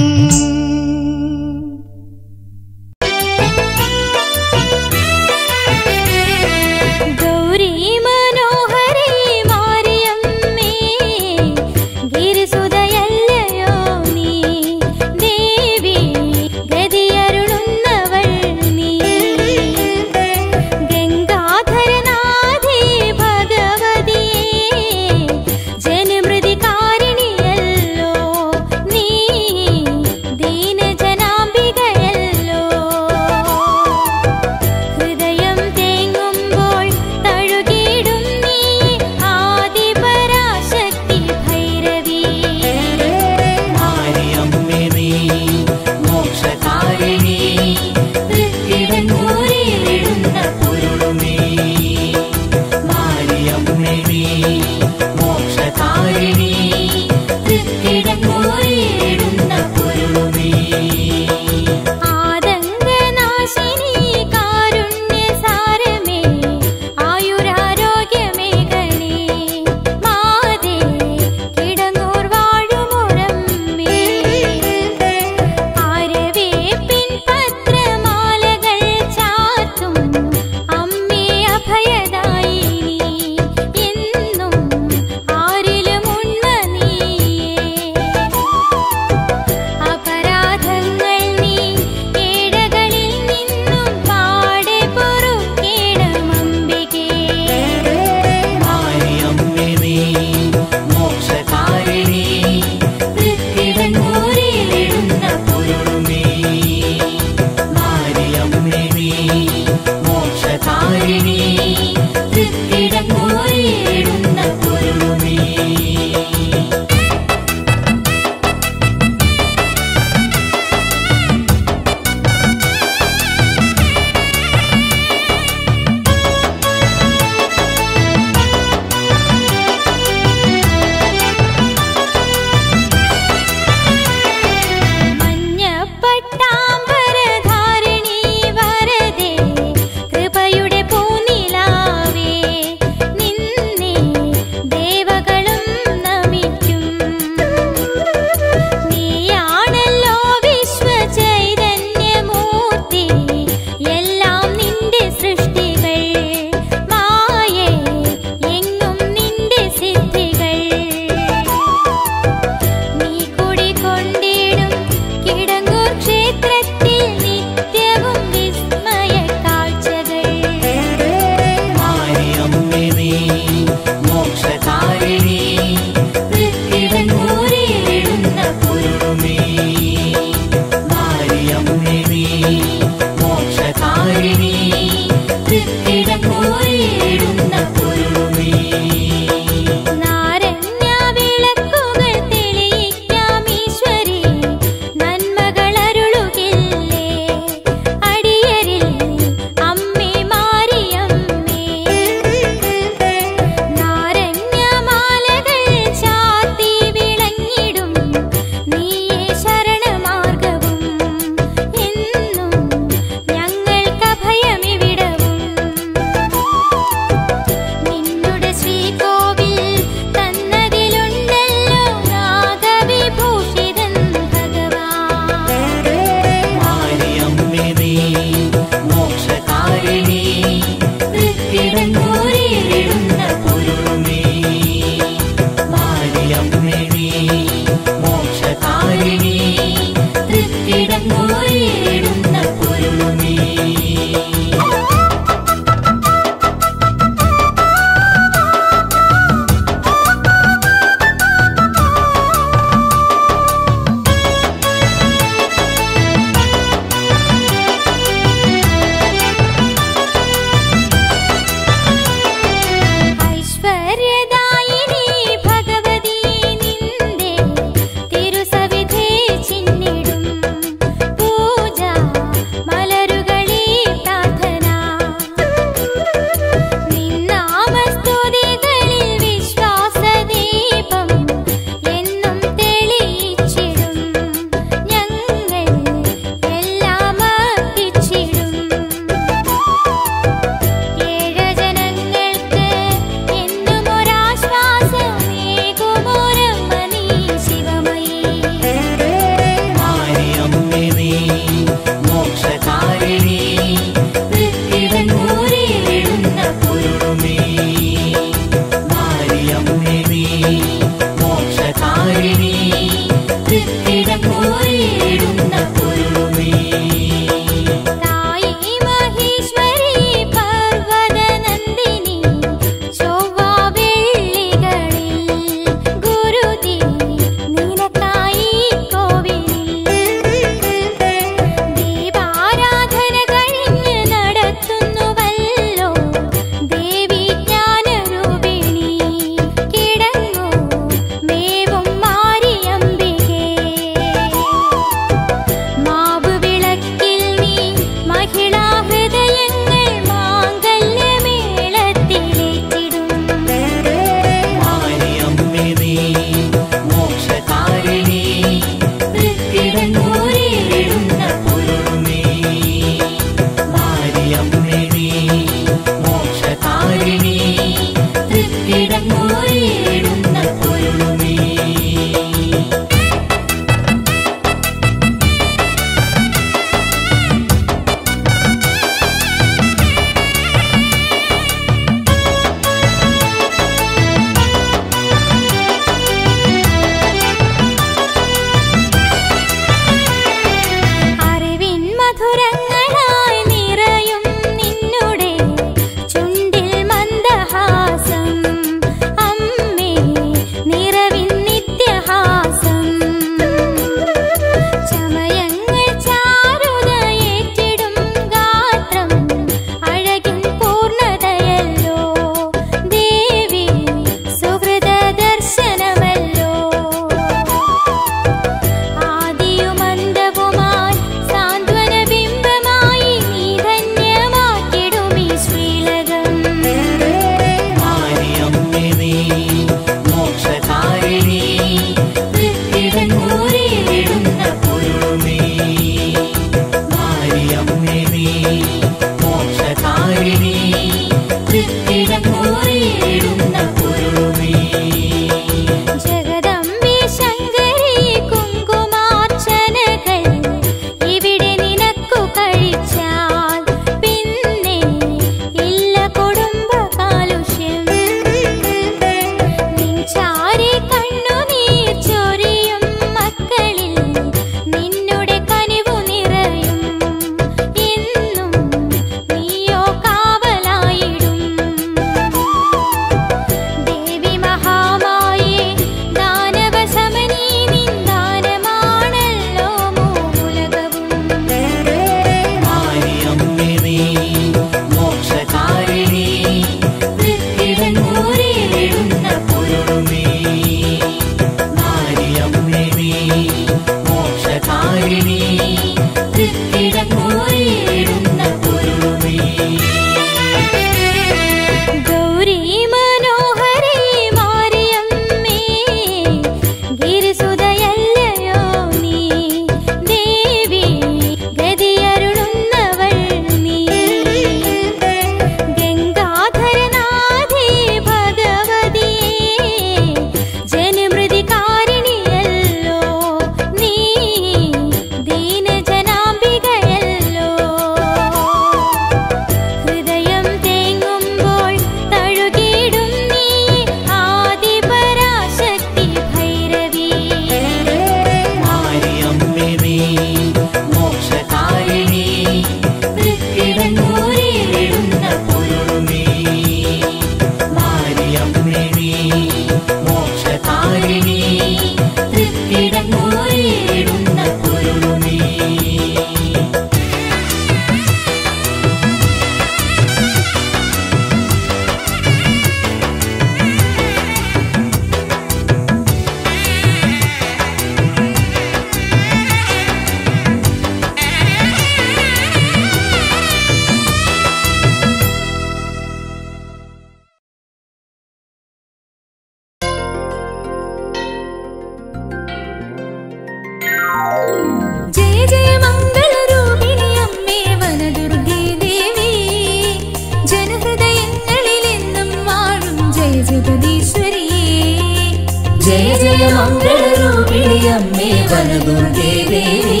Speaker 1: ജയ ജയ മംഗളരൂപിണി അമ്മേ വനദുർഗേ ദേവി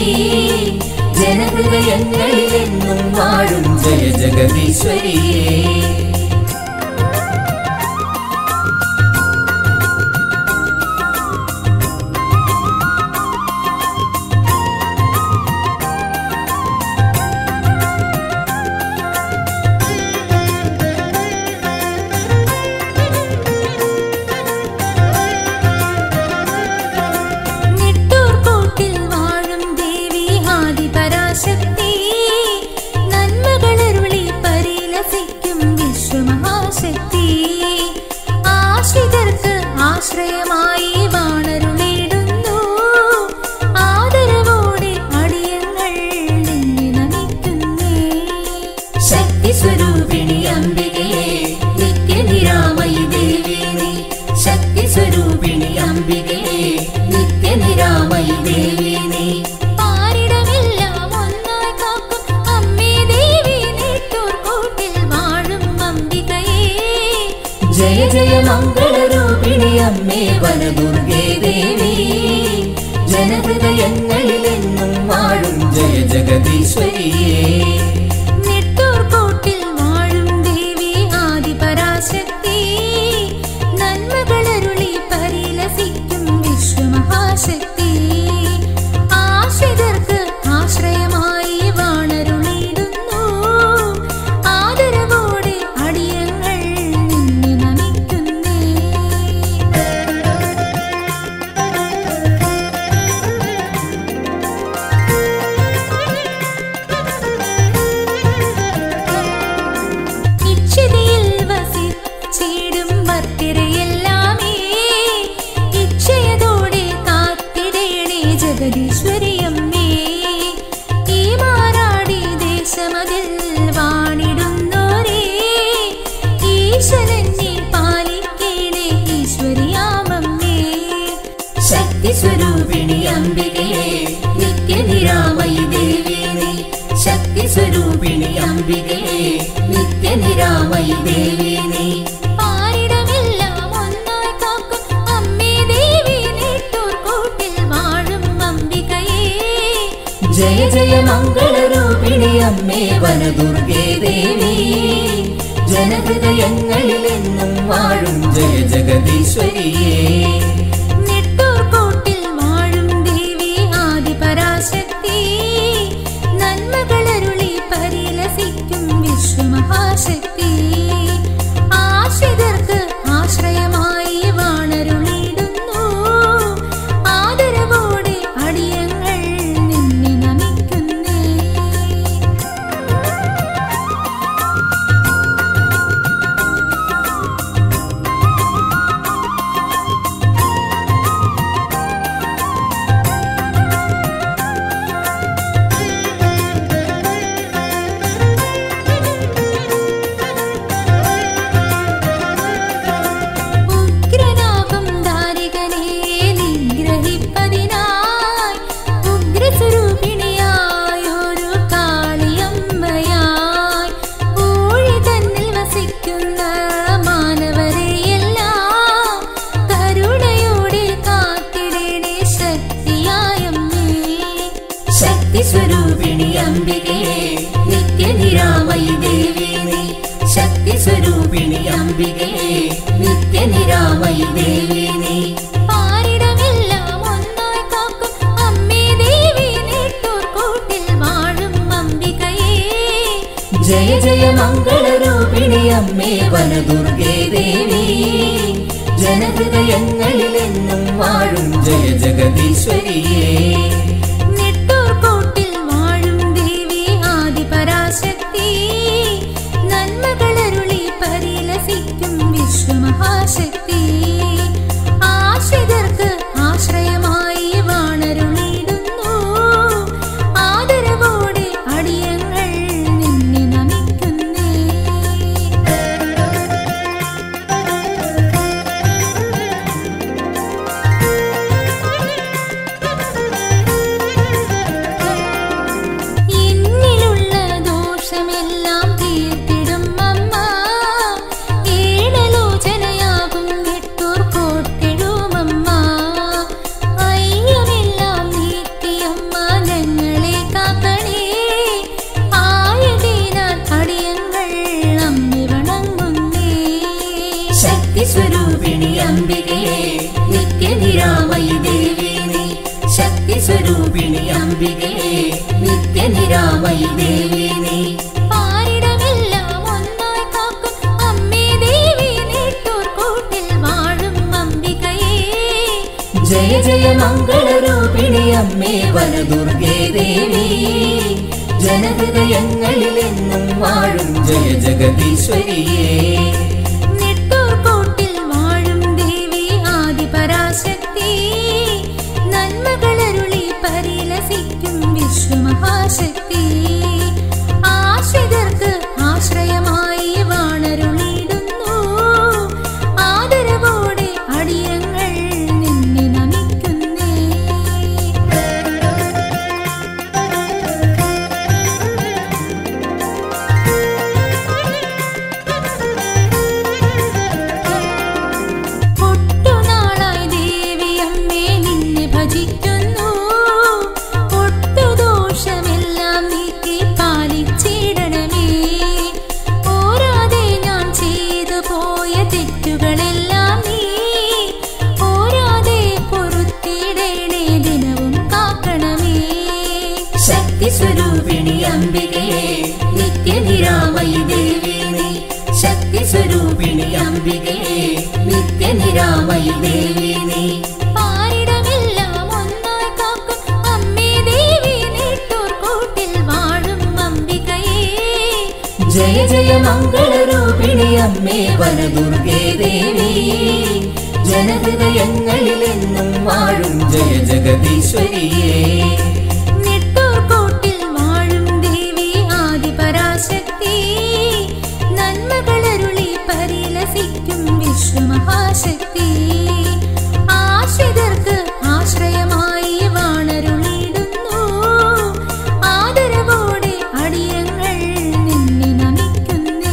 Speaker 1: ജനഹൃദയങ്ങളിലെന്നും വാഴും ജയ ജഗദീശ്വരിയേ. ആശ്രയമായി വാണരുളിടുന്നു ആദരവോടെ അടിയങ്ങൾ നിന്നെ നമിക്കുന്നേ. ശക്തി സ്വരൂപിണി അംബികയെ നിത്യനിരാമയി ദേവി നീ. ശക്തി സ്വരൂപിണി അംബികയെ നിത്യനിരാമയി ദേവി നീ. പാരിടമെല്ലാം ഒന്നായി കാക്കും അമ്മേ ദേവി നെട്ടൂർ കൂട്ടിൽ വാഴും അംബികയെ. ജയ ജയ മംഗളരൂപിണി അമ്മേ വനദുർഗേ ദേവി ജനഹൃദയങ്ങളിലെന്നും വാഴും ജയ ജഗദീശ്വരിയേ. നെട്ടൂർ കൂട്ടിൽ വാഴും ദേവി ആദിപരാശക്തി നന്മകളരുളി പരിലസിക്കും വിശ്വമഹാശക്തി. ആശ്രിതർക്ക് ആശ്രയമായി വാണരുളിടുന്നു ആദരവോടെ അടിയങ്ങൾ നിന്നെ നമിക്കുന്നേ. ഇച്ഛിതിയിൽ വസിച്ചിടും ഭക്തരെയെല്ലാമേ ഇച്ഛയതോടെ കാത്തിടേണേ ജഗദീശ്വരിയമ്മേ. ഈ മാറാടി ദേശമതിൽ വാണിടുന്നോരേ ഈശ്വരനെ പാലിക്കേണേ ഈശ്വരിയാമമ്മേ. ശക്തി സ്വരൂപിണി അംബികയെ നിത്യനിരാമയി ദേവി നീ. ശക്തി സ്വരൂപിണി അംബികയെ നിത്യനിരാമയി ദേവി നീ. പാരിടമെല്ലാം ഒന്നായി കാക്കും അമ്മേ ദേവി നെട്ടൂർ കൂട്ടിൽ വാഴും അംബികയെ. ജയ ജയ മംഗളരൂപിണി അമ്മേ വനദുർഗേ ദേവി ജനഹൃദയങ്ങളിലെന്നും വാഴും ജയ ജഗദീശ്വരിയേ. നെട്ടൂർ കൂട്ടിൽ വാഴും ദേവി ആദിപരാശക്തി നന്മകളരുളി പരിലസിക്കും വിശ്വമഹാശക്തി. ആശ്രിതർക്ക് ആശ്രയമായി വാണരുളിടുന്നു ആദരവോടെ അടിയങ്ങൾ നിന്നെ നമിക്കുന്നേ. ഉഗ്രനാകും ദാരികനെ നിഗ്രഹിപ്പതിനായി ഉഗ്രസ്വരൂപിണിയായൊരു കാളിയമ്മയായി ഊഴി തന്നിൽ വസിക്കുന്ന മാനവരെയെല്ലാം കരുണയോടെ കാത്തിടേണേ ശക്തിയായമ്മേ. ശക്തി സ്വരൂപിണി അംബികയെ നിത്യനിരാമയി ദേവി നീ. ശക്തി സ്വരൂപിണി അംബികയെ നിത്യനിരാമയി ദേവി നീ. പാരിടമെല്ലാം ഒന്നായി കാക്കും അമ്മേ ദേവി നെട്ടൂർ കൂട്ടിൽ വാഴും അംബികയെ. ജയ ജയ മംഗളരൂപിണി അമ്മേ വനദുർഗേ ദേവി ജനഹൃദയങ്ങളിലെന്നും വാഴും ജയ ജഗദീശ്വരിയേ. നെട്ടൂർ കൂട്ടിൽ വാഴും ദേവി ആദിപരാശക്തി നന്മകളരുളി പരിലസിക്കും വിശ്വമഹാശക്തി. ആശ്രിതർക്ക് ആശ്രയമായി വാണരുളിടുന്നു ആദരവോടെ അടിയങ്ങൾ നിന്നെ നമിക്കുന്നേ. ശക്തിസ്വരൂപിണി അംബികേ നിത്യനിരാമയി ദേവി നീ പാരിടമെല്ലാം ഒന്നായി കാക്കും അമ്മേ ദേവി നെട്ടൂർക്കോട്ടിൽ വാഴും അംബികയേ ജയ ജയ മംഗളരൂപിണി അമ്മേ വനദുർഗേ ദേവി ജനഹൃദയങ്ങളിൽ എന്നും വാഴും ജയ ജഗദീശ്വരിയേ നെട്ടൂർക്കോട്ടിൽ വാഴും ദേവി ആദിപരാശക്തി നന്മകളരുളി പരിലസിക്കും വിശ്വമഹാശക്തി ആശ്രിതർക്ക് ആശ്രയമായി വാണരുളിടുന്നു ആദരവോടെ അടിയങ്ങൾ നിന്നെ നമിക്കുന്നേ ഒട്ടുനാളായി ദേവി അമ്മേ നിന്നെ ഭജിക്കുന്നു ഒട്ടുദോഷമെല്ലാം നീക്കി പാലിച്ചിടണമേ ഓരാതെ ഞാൻ ചെയ്തു പോയ തെറ്റുകളെല്ലാം നീ ഓരാതെ പൊറുത്തിടണേ ദിനവും കാക്കണമേ ശക്തിസ്വരൂപിണി അംബികേ നിത്യനിരാമയി ദേവി നീ ശക്തിസ്വരൂപിണി അംബികേ നിത്യനിരാമയി ദേവി നീ പാരിടമെല്ലാം ഒന്നായി കാക്കും അമ്മേ ദേവി നെട്ടൂർക്കോട്ടിൽ വാഴും അംബികയേ ജയ ജയ മംഗളരൂപിണി അമ്മേ വനദുർഗേ ദേവി ജനഹൃദയങ്ങളിൽ എന്നും വാഴും ജയ ജഗദീശ്വരിയേ നെട്ടൂർക്കോട്ടിൽ വാഴും ദേവി ആദിപരാശക്തി നന്മകളരുളി പരിലസിക്കും വിശ്വമഹാശക്തി ആശ്രിതർക്ക് ആശ്രയമായി വാണരുളിടുന്നു ആദരവോടെ അടിയങ്ങൾ നിന്നെ നമിക്കുന്നേ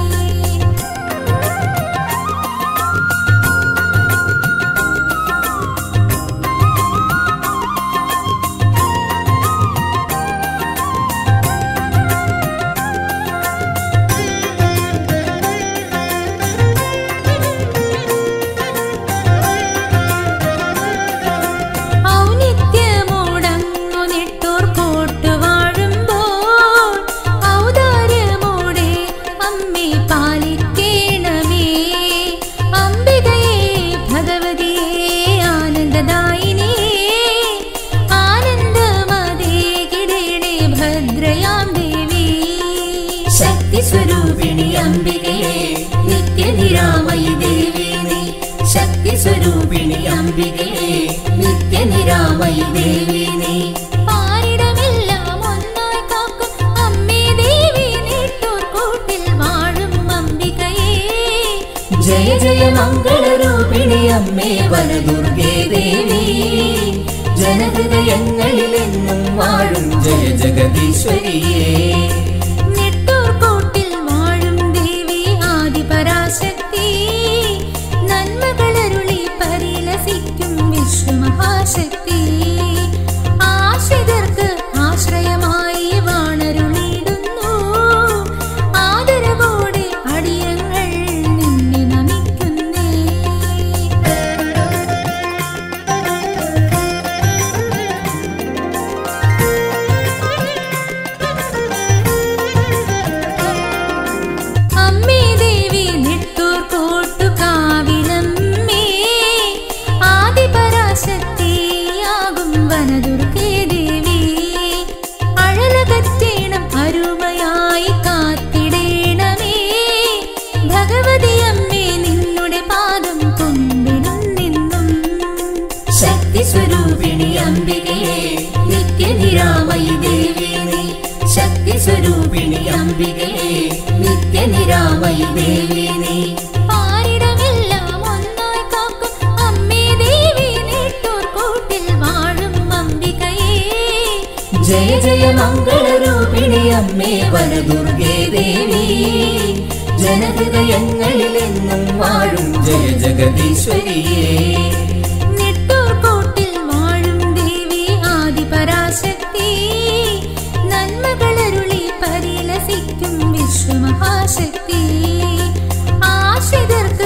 Speaker 1: ഔന്നിത്യമോടങ്ങു നെട്ടൂർക്കോട്ട് വാഴുമ്പോൾ ഔദാര്യമോടെ അമ്മേ പാലിക്കേണമേ അംബികയേ ഭഗവതിയേ ആനന്ദദായിനിയേ ആനന്ദമതേ കിടേണേ ഭദ്രയാം ദേവി ശക്തിസ്വരൂപിണി അംബികയേ നിത്യനിരാമയി ദേവി നീ ശക്തിസ്വരൂപിണി അംബികേ നിത്യനിരാമയി ദേവി നീ പാരിടമെല്ലാം ഒന്നായി കാക്കും അമ്മേ ദേവി നെട്ടൂർക്കോട്ടിൽ വാഴും അംബികയേ ജയ ജയ മംഗളരൂപിണി അമ്മേ വനദുർഗേ ദേവി ജനഹൃദയങ്ങളിൽ എന്നും വാഴും ജയ ജഗദീശ്വരിയേ നെട്ടൂർക്കോട്ടിൽ വാഴും ദേവി ആദിപരാശക്തി നന്മകളരുളി പരിലസിക്കും വിശ്വമഹാശക്തി ആശ്രിതർക്ക് ആശ്രയമായി വാണരുളിടുന്നു ആദരവോടെ അടിയങ്ങൾ നിന്നെ നമിക്കുന്നേ അമ്മേ ദേവി നെട്ടൂർക്കോട്ടു കാവിലമ്മേ ആദിപരാശക്തിയാകും വനദുർഗേ ദേവി അഴലകറ്റേണം അരുമയായി കാത്തിടേണമേ ഭഗവതി അമ്മേ നിന്നുടെ പാദം കൊമ്പിടും നിന്നും ശക്തിസ്വരൂപിണി അംബികേ നിത്യനിരാമയി ദേവി നീ ശക്തിസ്വരൂപിണി അംബികേ നിത്യനിരാമയി ദേവി നീ പാരിടമെല്ലാം ഒന്നായി കാക്കും അമ്മേ ദേവി നെട്ടൂർക്കോട്ടിൽ വാഴും അംബികയേ ജയ ജയ മംഗളരൂപിണി അമ്മേ വനദുർഗേ ദേവി ജനഹൃദയങ്ങളിൽ എന്നും വാഴും ജയ ജഗദീശ്വരിയേ നെട്ടൂർക്കോട്ടിൽ വാഴും ദേവി ആദിപരാശക്തി നന്മകളരുളി പരിലസിക്കും വിശ്വമഹാശക്തി ആശ്രിതർക്ക്